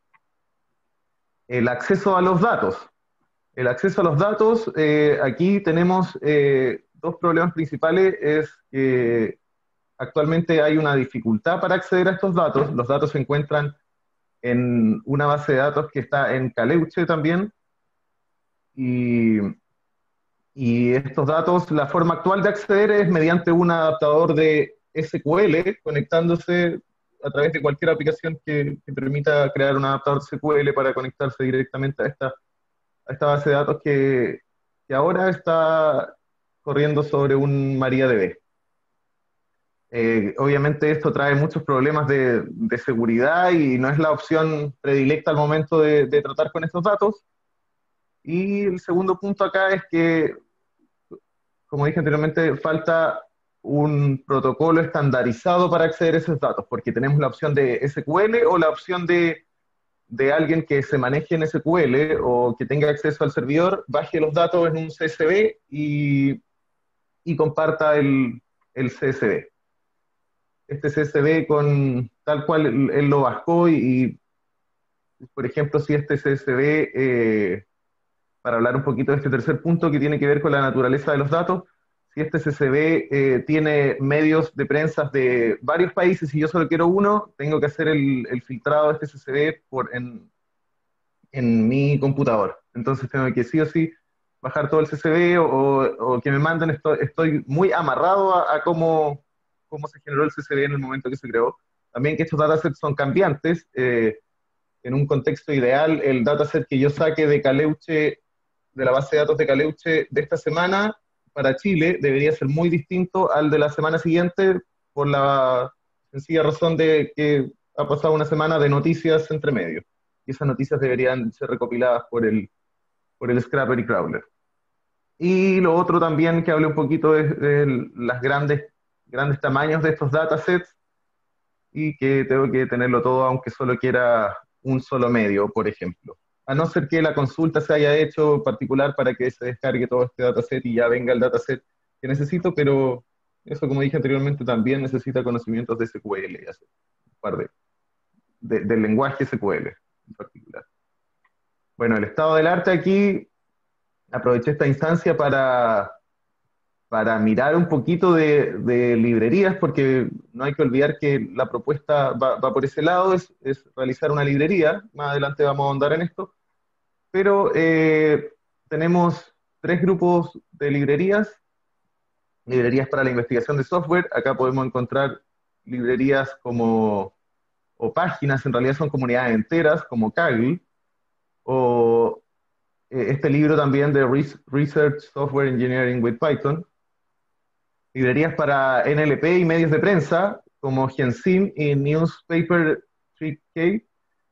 El acceso a los datos. El acceso a los datos, eh, aquí tenemos eh, dos problemas principales. Es que actualmente hay una dificultad para acceder a estos datos. Los datos se encuentran en una base de datos que está en Caleuche también, y, y estos datos, la forma actual de acceder es mediante un adaptador de S Q L, conectándose a través de cualquier aplicación que, que permita crear un adaptador S Q L para conectarse directamente a esta, a esta base de datos que, que ahora está corriendo sobre un MariaDB. Eh, obviamente esto trae muchos problemas de, de seguridad y no es la opción predilecta al momento de, de tratar con estos datos. Y el segundo punto acá es que, como dije anteriormente, falta un protocolo estandarizado para acceder a esos datos, porque tenemos la opción de S Q L o la opción de, de alguien que se maneje en S Q L o que tenga acceso al servidor, baje los datos en un C S V y, y comparta el, el C S V. Este C S V con tal cual él, él lo bajó y, y, por ejemplo, si este C S V, eh, para hablar un poquito de este tercer punto que tiene que ver con la naturaleza de los datos, si este C S V eh, tiene medios de prensa de varios países y yo solo quiero uno, tengo que hacer el, el filtrado de este C S V por, en, en mi computador. Entonces tengo que sí o sí bajar todo el C S V o, o que me manden, estoy, estoy muy amarrado a, a cómo, cómo se generó el C S V en el momento que se creó. También que estos datasets son cambiantes. Eh, en un contexto ideal, el dataset que yo saque de Caleuche, de la base de datos de Caleuche de esta semana, para Chile debería ser muy distinto al de la semana siguiente por la sencilla razón de que ha pasado una semana de noticias entre medio. Y esas noticias deberían ser recopiladas por el, por el Scrapper y Crawler. Y lo otro también que hablé un poquito de, de las grandes, grandes tamaños de estos datasets y que tengo que tenerlo todo aunque solo quiera un solo medio, por ejemplo. A no ser que la consulta se haya hecho particular para que se descargue todo este dataset y ya venga el dataset que necesito, pero eso, como dije anteriormente, también necesita conocimientos de S Q L, y hacer un par de, de, del lenguaje S Q L en particular. Bueno, el estado del arte aquí, aproveché esta instancia para, para mirar un poquito de, de librerías, porque no hay que olvidar que la propuesta va, va por ese lado, es, es realizar una librería, más adelante vamos a ahondar en esto, pero eh, tenemos tres grupos de librerías, librerías para la investigación de software. Acá podemos encontrar librerías como, o páginas, en realidad son comunidades enteras, como Kaggle, o eh, este libro también de Research Software Engineering with Python, librerías para N L P y medios de prensa, como Gensim y Newspaper tres K,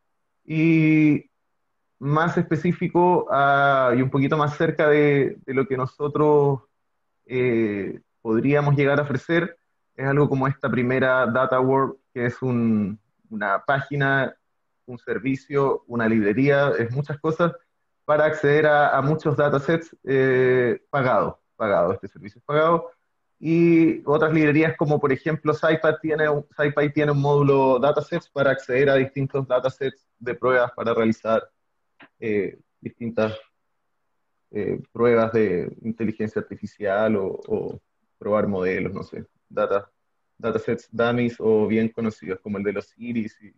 y más específico uh, y un poquito más cerca de, de lo que nosotros eh, podríamos llegar a ofrecer, es algo como esta primera DataWorld, que es un, una página, un servicio, una librería, es muchas cosas, para acceder a, a muchos datasets eh, pagados, pagado, este servicio es pagado, y otras librerías como por ejemplo SciPy tiene, un, SciPy tiene un módulo datasets para acceder a distintos datasets de pruebas para realizar Eh, distintas eh, pruebas de inteligencia artificial o, o probar modelos, no sé, data, datasets dummies o bien conocidos como el de los iris y,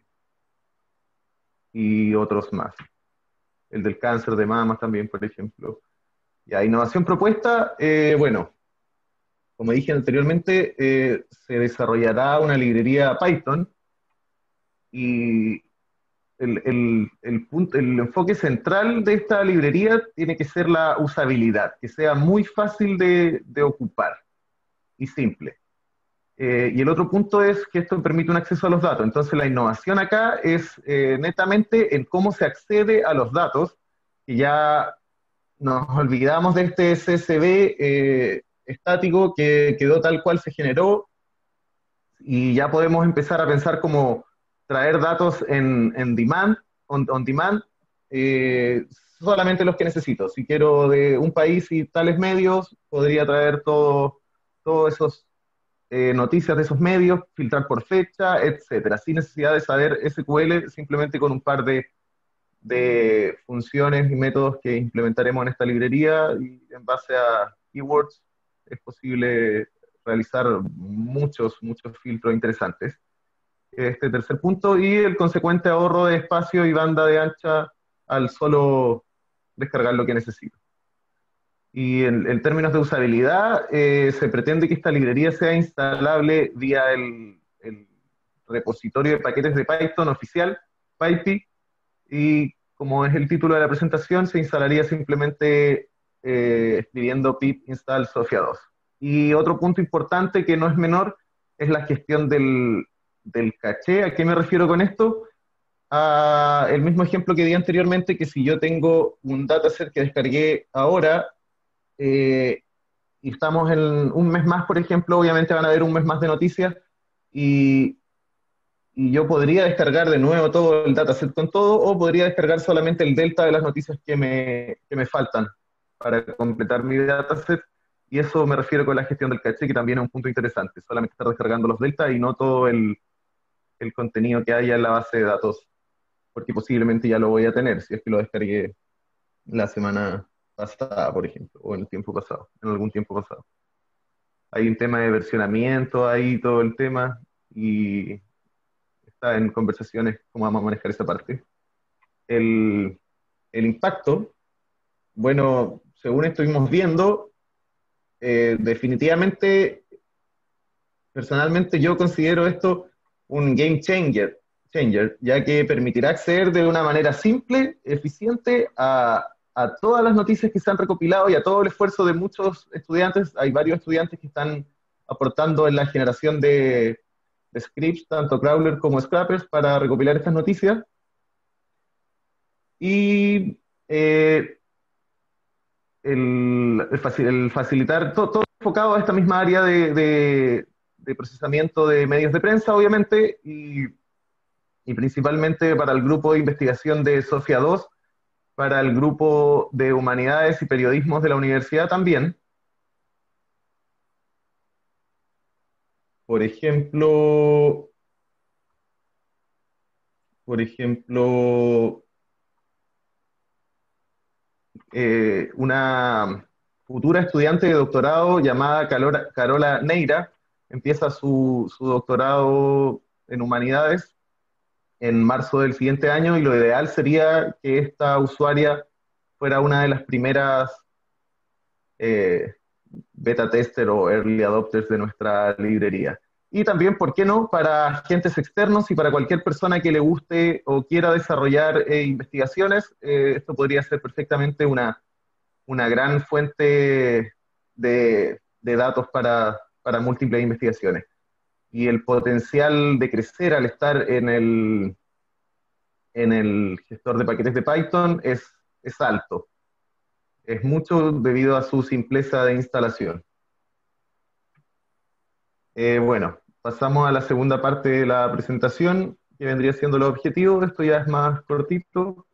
y otros más. El del cáncer de mama también, por ejemplo. Ya, innovación propuesta, eh, bueno, como dije anteriormente, eh, se desarrollará una librería Python y El, el, el, punto, el enfoque central de esta librería tiene que ser la usabilidad, que sea muy fácil de, de ocupar y simple. Eh, y el otro punto es que esto permite un acceso a los datos. Entonces la innovación acá es eh, netamente en cómo se accede a los datos, y ya nos olvidamos de este C S V eh, estático que quedó tal cual se generó, y ya podemos empezar a pensar como traer datos en, en demand, on, on demand, eh, solamente los que necesito. Si quiero de un país y tales medios, podría traer todo, todos esos eh, noticias de esos medios, filtrar por fecha, etcétera, sin necesidad de saber S Q L, simplemente con un par de, de funciones y métodos que implementaremos en esta librería, y en base a keywords es posible realizar muchos, muchos filtros interesantes. Este tercer punto, y el consecuente ahorro de espacio y banda de ancha al solo descargar lo que necesito. Y en, en términos de usabilidad, eh, se pretende que esta librería sea instalable vía el, el repositorio de paquetes de Python oficial, PyPI, y como es el título de la presentación, se instalaría simplemente eh, escribiendo pip install Sofia dos. Y otro punto importante que no es menor es la gestión del, del caché. ¿A qué me refiero con esto? A el mismo ejemplo que di anteriormente, que si yo tengo un dataset que descargué ahora, eh, y estamos en un mes más, por ejemplo, obviamente van a haber un mes más de noticias, y y yo podría descargar de nuevo todo el dataset con todo, o podría descargar solamente el delta de las noticias que me, que me faltan para completar mi dataset, y eso me refiero con la gestión del caché, que también es un punto interesante, solamente estar descargando los delta y no todo el, el contenido que haya en la base de datos, porque posiblemente ya lo voy a tener, si es que lo descargué la semana pasada, por ejemplo, o en el tiempo pasado, en algún tiempo pasado. Hay un tema de versionamiento ahí, todo el tema, y está en conversaciones cómo vamos a manejar esa parte. El, el impacto, bueno, según estuvimos viendo, eh, definitivamente, personalmente yo considero esto un game changer, changer, ya que permitirá acceder de una manera simple, eficiente a, a todas las noticias que se han recopilado y a todo el esfuerzo de muchos estudiantes. Hay varios estudiantes que están aportando en la generación de, de scripts, tanto crawler como scrappers, para recopilar estas noticias. Y eh, el, el, facil, el, facilitar todo, todo enfocado a esta misma área de, de, de procesamiento de medios de prensa, obviamente, y, y principalmente para el grupo de investigación de Sofía dos, para el grupo de humanidades y periodismos de la universidad también. Por ejemplo, por ejemplo, eh, una futura estudiante de doctorado llamada Carola, Carola Neira empieza su, su doctorado en humanidades en marzo del siguiente año, y lo ideal sería que esta usuaria fuera una de las primeras eh, beta tester o early adopters de nuestra librería. Y también, ¿por qué no?, para agentes externos y para cualquier persona que le guste o quiera desarrollar eh, investigaciones, eh, esto podría ser perfectamente una, una gran fuente de, de datos para, para múltiples investigaciones. Y el potencial de crecer al estar en el, en el gestor de paquetes de Python es, es alto. Es mucho debido a su simpleza de instalación. Eh, bueno, pasamos a la segunda parte de la presentación, que vendría siendo los objetivos. Esto ya es más cortito.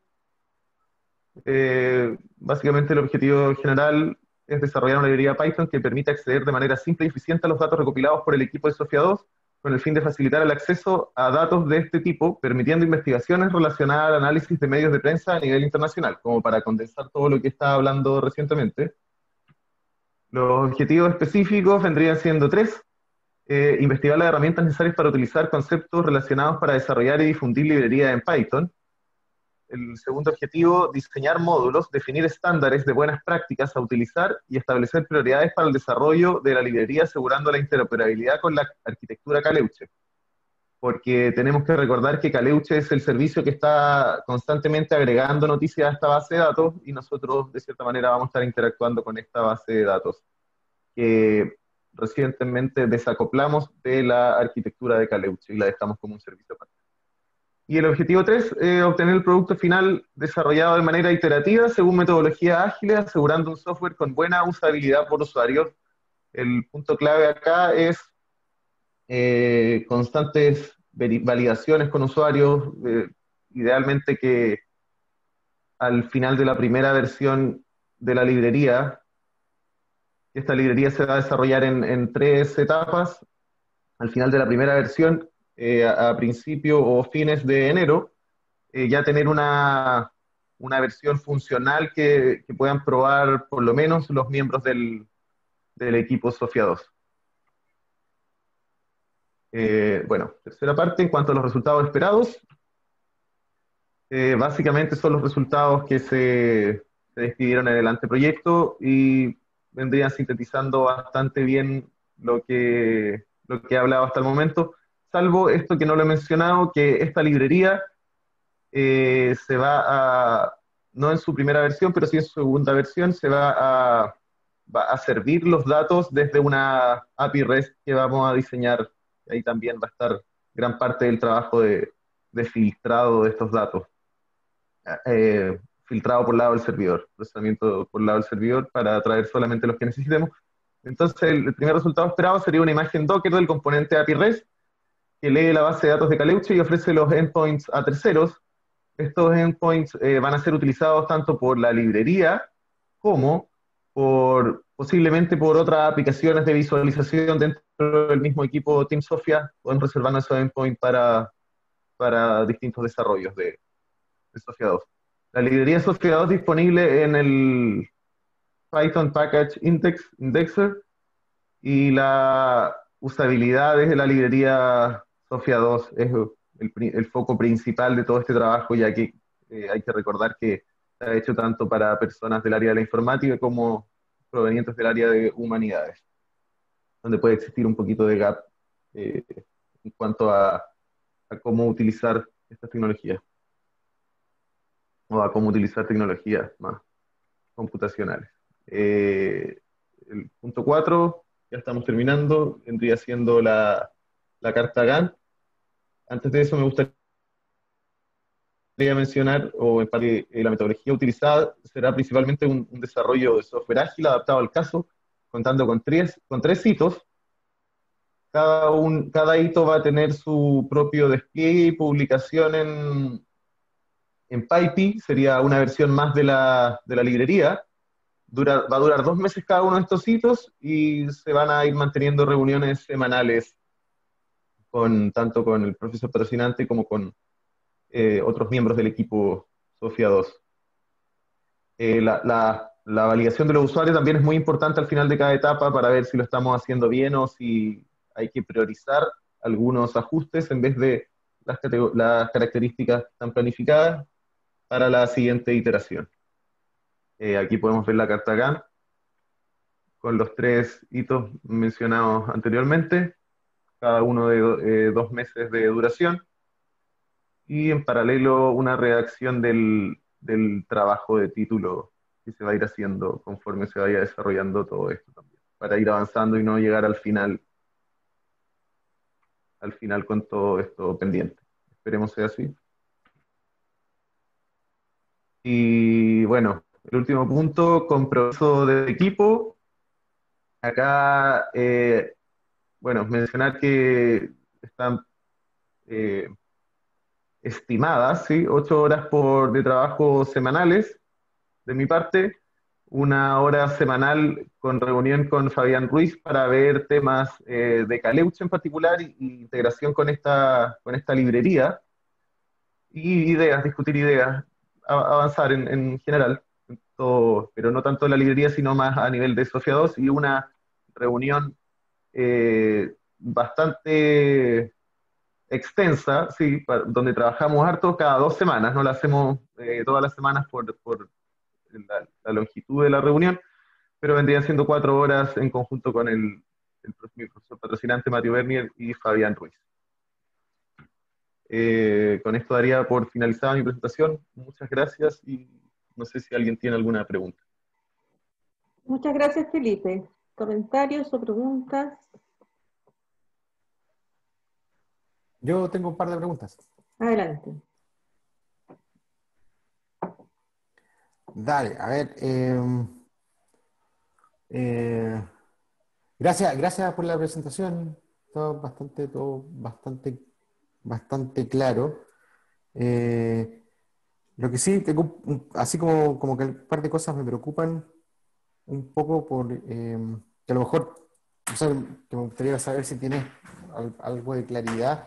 Eh, básicamente el objetivo general es desarrollar una librería Python que permita acceder de manera simple y eficiente a los datos recopilados por el equipo de Sofía dos, con el fin de facilitar el acceso a datos de este tipo, permitiendo investigaciones relacionadas al análisis de medios de prensa a nivel internacional, como para condensar todo lo que estaba hablando recientemente. Los objetivos específicos vendrían siendo tres. Eh, investigar las herramientas necesarias para utilizar conceptos relacionados para desarrollar y difundir librerías en Python. El segundo objetivo, diseñar módulos, definir estándares de buenas prácticas a utilizar y establecer prioridades para el desarrollo de la librería, asegurando la interoperabilidad con la arquitectura Caleuche. Porque tenemos que recordar que Caleuche es el servicio que está constantemente agregando noticias a esta base de datos, y nosotros de cierta manera vamos a estar interactuando con esta base de datos, que recientemente desacoplamos de la arquitectura de Caleuche y la dejamos como un servicio aparte. Y el objetivo tres, eh, obtener el producto final desarrollado de manera iterativa según metodologías ágiles, asegurando un software con buena usabilidad por usuarios. El punto clave acá es eh, constantes validaciones con usuarios, eh, idealmente que al final de la primera versión de la librería, esta librería se va a desarrollar en, en tres etapas. Al final de la primera versión, eh, a, a principio o fines de enero, eh, ya tener una, una versión funcional que, que puedan probar por lo menos los miembros del, del equipo Sofía dos. Eh, bueno, tercera parte, en cuanto a los resultados esperados, eh, básicamente son los resultados que se, se describieron en el anteproyecto y vendrían sintetizando bastante bien lo que, lo que he hablado hasta el momento, salvo esto que no lo he mencionado, que esta librería eh, se va a, no en su primera versión, pero sí en su segunda versión, se va a, va a servir los datos desde una A P I REST que vamos a diseñar. Ahí también va a estar gran parte del trabajo de, de filtrado de estos datos. Eh, filtrado por lado del servidor, procesamiento por lado del servidor para traer solamente los que necesitemos. Entonces, el, el primer resultado esperado sería una imagen Docker del componente A P I REST, que lee la base de datos de Caleuche y ofrece los endpoints a terceros. Estos endpoints eh, van a ser utilizados tanto por la librería como por, posiblemente por otras aplicaciones de visualización dentro del mismo equipo Team Sofia. Pueden reservar esos endpoints para, para distintos desarrollos de, de Sofia dos. La librería Sofia dos disponible en el Python Package Index, Indexer, y la usabilidad desde la librería Sofia dos es el, el foco principal de todo este trabajo, ya que eh, hay que recordar que se ha hecho tanto para personas del área de la informática como provenientes del área de humanidades, donde puede existir un poquito de gap eh, en cuanto a, a cómo utilizar estas tecnologías, o a cómo utilizar tecnologías más computacionales. Eh, el punto cuatro, ya estamos terminando, vendría siendo la, la carta Gantt. Antes de eso me gustaría mencionar, o en parte, eh, la metodología utilizada será principalmente un, un desarrollo de software ágil adaptado al caso, contando con tres, con tres hitos. Cada, un, cada hito va a tener su propio despliegue y publicación en, en PyPy, sería una versión más de la, de la librería. Dura, va a durar dos meses cada uno de estos hitos y se van a ir manteniendo reuniones semanales con, tanto con el profesor patrocinante como con eh, otros miembros del equipo Sofia dos. Eh, la, la, la validación de los usuarios también es muy importante al final de cada etapa para ver si lo estamos haciendo bien o si hay que priorizar algunos ajustes en vez de las, las características que están planificadas para la siguiente iteración. Eh, aquí podemos ver la carta Gantt con los tres hitos mencionados anteriormente, cada uno de do, eh, dos meses de duración, y en paralelo una redacción del, del trabajo de título que se va a ir haciendo conforme se vaya desarrollando todo esto también, para ir avanzando y no llegar al final, al final con todo esto pendiente. Esperemos sea así. Y bueno, el último punto, compromiso de equipo. Acá, eh, bueno, mencionar que están eh, estimadas, ¿sí? Ocho horas por, de trabajo semanales de mi parte, una hora semanal con reunión con Fabián Ruiz para ver temas eh, de Caleuche en particular y, y integración con esta, con esta librería, y ideas, discutir ideas, a, avanzar en, en general, en todo, pero no tanto en la librería, sino más a nivel de Sofia dos, y una reunión eh, bastante extensa, sí, pa- donde trabajamos harto cada dos semanas, no la hacemos eh, todas las semanas por, por la, la longitud de la reunión, pero vendrían siendo cuatro horas en conjunto con el, el prof- mi profesor patrocinante Mario Bernier y Fabián Ruiz. Eh, con esto daría por finalizada mi presentación. Muchas gracias y no sé si alguien tiene alguna pregunta. Muchas gracias, Felipe. ¿Comentarios o preguntas? Yo tengo un par de preguntas. Adelante. Dale, a ver. eh, eh, gracias, gracias por la presentación. Todo bastante, todo bastante, bastante claro. Eh, lo que sí, tengo, un- así como, como que un par de cosas me preocupan un poco por eh, que a lo mejor, o sea, que me gustaría saber si tienes al- algo de claridad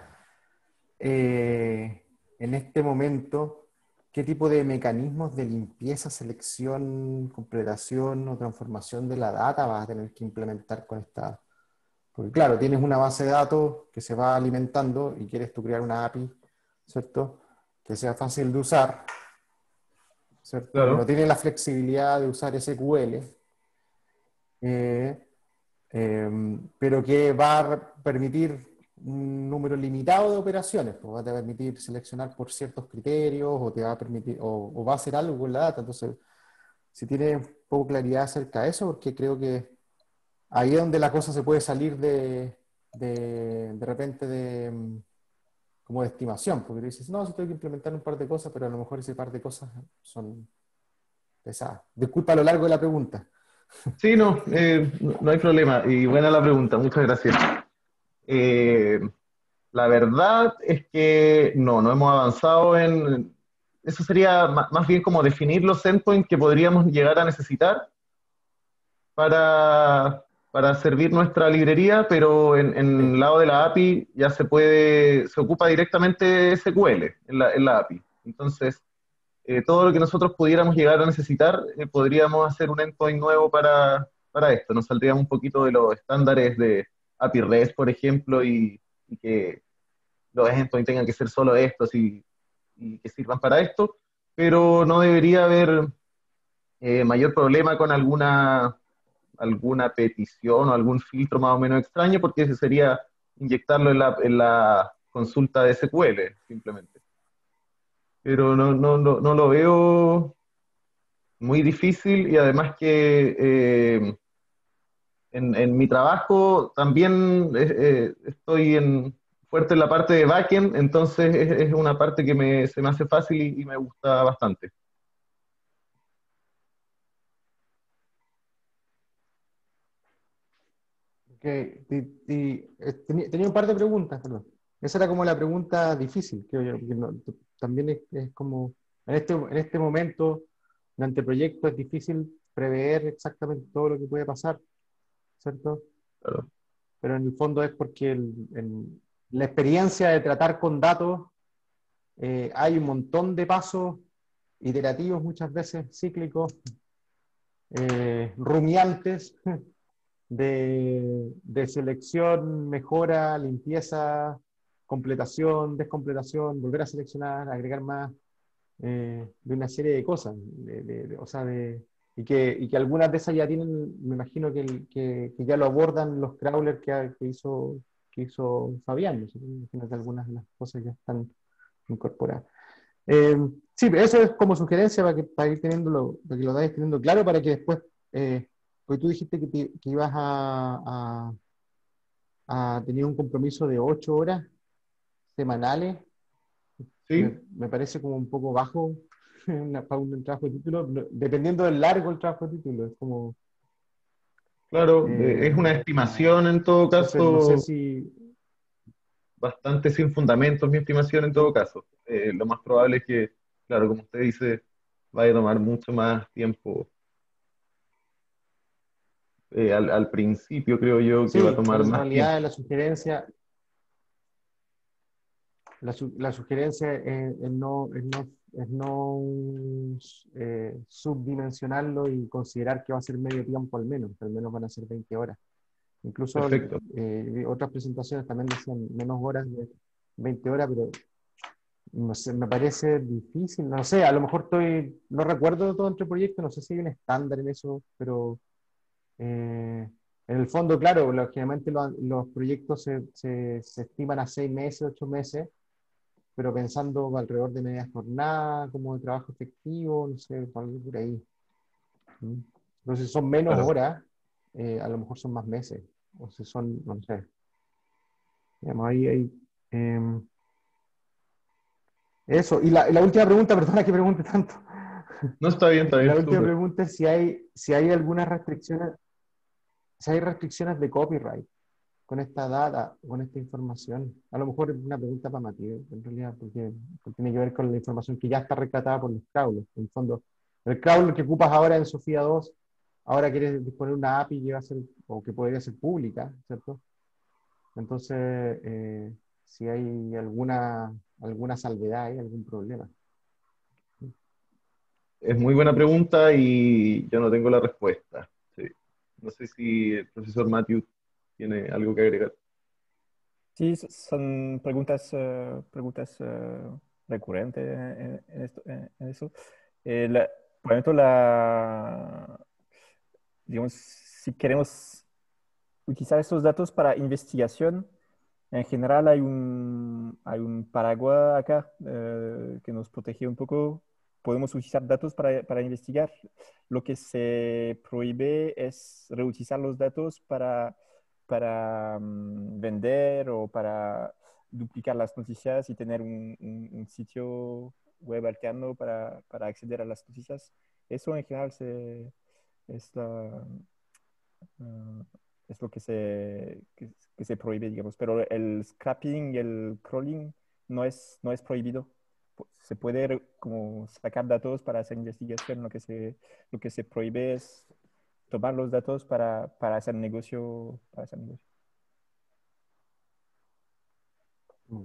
eh, en este momento, qué tipo de mecanismos de limpieza, selección, completación o transformación de la data vas a tener que implementar con esta. Porque claro, tienes una base de datos que se va alimentando y quieres tú crear una A P I, ¿cierto? Que sea fácil de usar, ¿cierto? Que no Claro. tiene la flexibilidad de usar S Q L, eh, eh, pero que va a permitir un número limitado de operaciones, pues va a permitir seleccionar por ciertos criterios o te va a permitir, o, o va a hacer algo con la data. Entonces, si tienes un poco claridad acerca de eso, porque creo que ahí es donde la cosa se puede salir de, de, de repente de como de estimación, porque dices, no, si tengo que implementar un par de cosas, pero a lo mejor ese par de cosas son pesadas. Disculpa a lo largo de la pregunta. Sí, no, eh, no no hay problema. Y buena la pregunta, muchas gracias. Eh, La verdad es que no, no hemos avanzado en... Eso sería ma- más bien como definir los endpoints que podríamos llegar a necesitar para, para servir nuestra librería, pero en, en Sí. el lado de la A P I ya se puede, se ocupa directamente S Q L en la, en la A P I. Entonces, eh, todo lo que nosotros pudiéramos llegar a necesitar, eh, podríamos hacer un endpoint nuevo para, para esto. Nos saldríamos un poquito de los estándares de A P I REST, por ejemplo, y, y que los endpoints tengan que ser solo estos y, y que sirvan para esto, pero no debería haber eh, mayor problema con alguna, alguna petición o algún filtro más o menos extraño, porque ese sería inyectarlo en la, en la consulta de S Q L, simplemente. Pero no, no, no, no lo veo muy difícil y además que eh, en, en mi trabajo también eh, eh, estoy en, fuerte en la parte de backend, entonces es, es una parte que me, se me hace fácil y, y me gusta bastante. Que, y- y, eh, tenía, tenía un par de preguntas, perdón. Esa era como la pregunta difícil, creo yo, porque no- t- también es, es como, en este, en este momento, de anteproyecto, es difícil prever exactamente todo lo que puede pasar, ¿cierto? Claro. Pero en el fondo es porque el- en la experiencia de tratar con datos, eh, hay un montón de pasos iterativos, muchas veces cíclicos, eh, rumiantes, de, de selección, mejora, limpieza, completación, descompletación, volver a seleccionar, agregar más, eh, de una serie de cosas. De, de- de- o sea, de, y, que, y que algunas de esas ya tienen, me imagino que, el- que, que ya lo abordan los crawlers que, ha- que hizo, que hizo Fabián. ¿No? Me imagino que algunas de las cosas ya están incorporadas. Eh, sí, eso es como sugerencia para que, para ir teniéndolo, para que lo vayas teniendo claro, para que después, eh, porque tú dijiste que, te- que ibas a, a, a tener un compromiso de ocho horas semanales. ¿Sí? Me, me parece como un poco bajo una- para un trabajo de título, no- dependiendo del largo del trabajo de título. Es como, Claro, eh, es eh, una estimación en todo entonces, no sé caso, si, bastante sin fundamentos, mi estimación en todo caso. Eh, lo más probable es que, claro, como usted dice, vaya a tomar mucho más tiempo. Eh, al, al principio creo yo que va a sí, tomar en más tiempo. realidad la sugerencia, La, su- la sugerencia es, es no, es no, es no eh, subdimensionarlo y considerar que va a ser medio tiempo al menos, que al menos van a ser veinte horas. Incluso Perfecto. eh, otras presentaciones también decían menos horas de veinte horas, pero no sé, me parece difícil, no sé, a lo mejor estoy, no recuerdo todo entre proyectos, no sé si hay un estándar en eso, pero eh, en el fondo, claro, lo- generalmente lo- los proyectos se, se, se estiman a seis meses, ocho meses, pero pensando alrededor de media jornada, como de trabajo efectivo, no sé, algo por ahí. ¿Mm? Entonces, si son menos Claro. horas, eh, a lo mejor son más meses, o si son, no sé. Digamos, ahí, ahí, eh, eso, y la, y la última pregunta, perdona que pregunte tanto. No, está bien, está La bien, última súper. pregunta es si hay, si hay algunas restricciones, si hay restricciones de copyright con esta data, con esta información. A lo mejor es una pregunta para Matías, en realidad, porque, porque tiene que ver con la información que ya está rescatada por los crawlers. En el fondo, el crawler que ocupas ahora en Sofía dos, ahora quieres disponer una A P I que va a ser, o que podría ser pública, ¿cierto? Entonces, eh, si hay alguna, alguna salvedad, hay algún problema. Es muy buena pregunta y yo no tengo la respuesta. Sí. No sé si el profesor Matthew tiene algo que agregar. Sí, s- son preguntas, eh, preguntas eh, recurrentes en, en esto- en- en eso. Eh, la- por ejemplo, la, digamos, si queremos utilizar estos datos para investigación, en general hay un, hay un paraguas acá eh, que nos protege un poco. Podemos utilizar datos para, para investigar. Lo que se prohíbe es reutilizar los datos para, para mm, vender o para duplicar las noticias y tener un, un- un sitio web alterno para, para acceder a las noticias. Eso en general se, es la, ah, es lo que se, que, que se prohíbe, digamos. Pero el scrapping y el crawling no es, no es prohibido. Pu- Se puede re- como sacar datos para hacer investigación. Lo que se, lo que se prohíbe es tomar los datos para, para hacer negocio, para hacer negocio. Ok,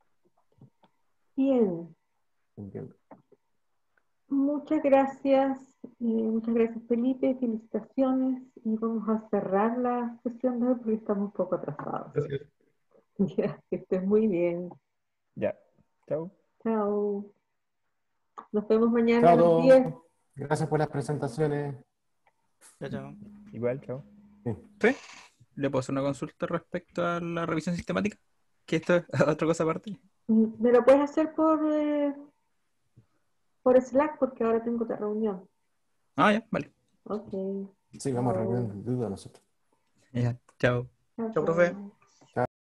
Bien, entiendo. muchas gracias, eh, muchas gracias Felipe, felicitaciones y vamos a cerrar la sesión de hoy porque estamos un poco atrasados. Gracias. Ya, que estés muy bien. Ya. Chao. Chao. Nos vemos mañana Chao a a las diez. todos. Gracias por las presentaciones. Chao, chao. Igual, chao. Sí. ¿Sí? ¿Le puedo hacer una consulta respecto a la revisión sistemática? Que esto es otra cosa aparte. Me lo puedes hacer por, eh, por Slack porque ahora tengo otra reunión. Ah, ya, vale. Ok. Sí, vamos a Chao. reunir dudas nosotros. Ya, chao. Chao, Chao, profe. chao.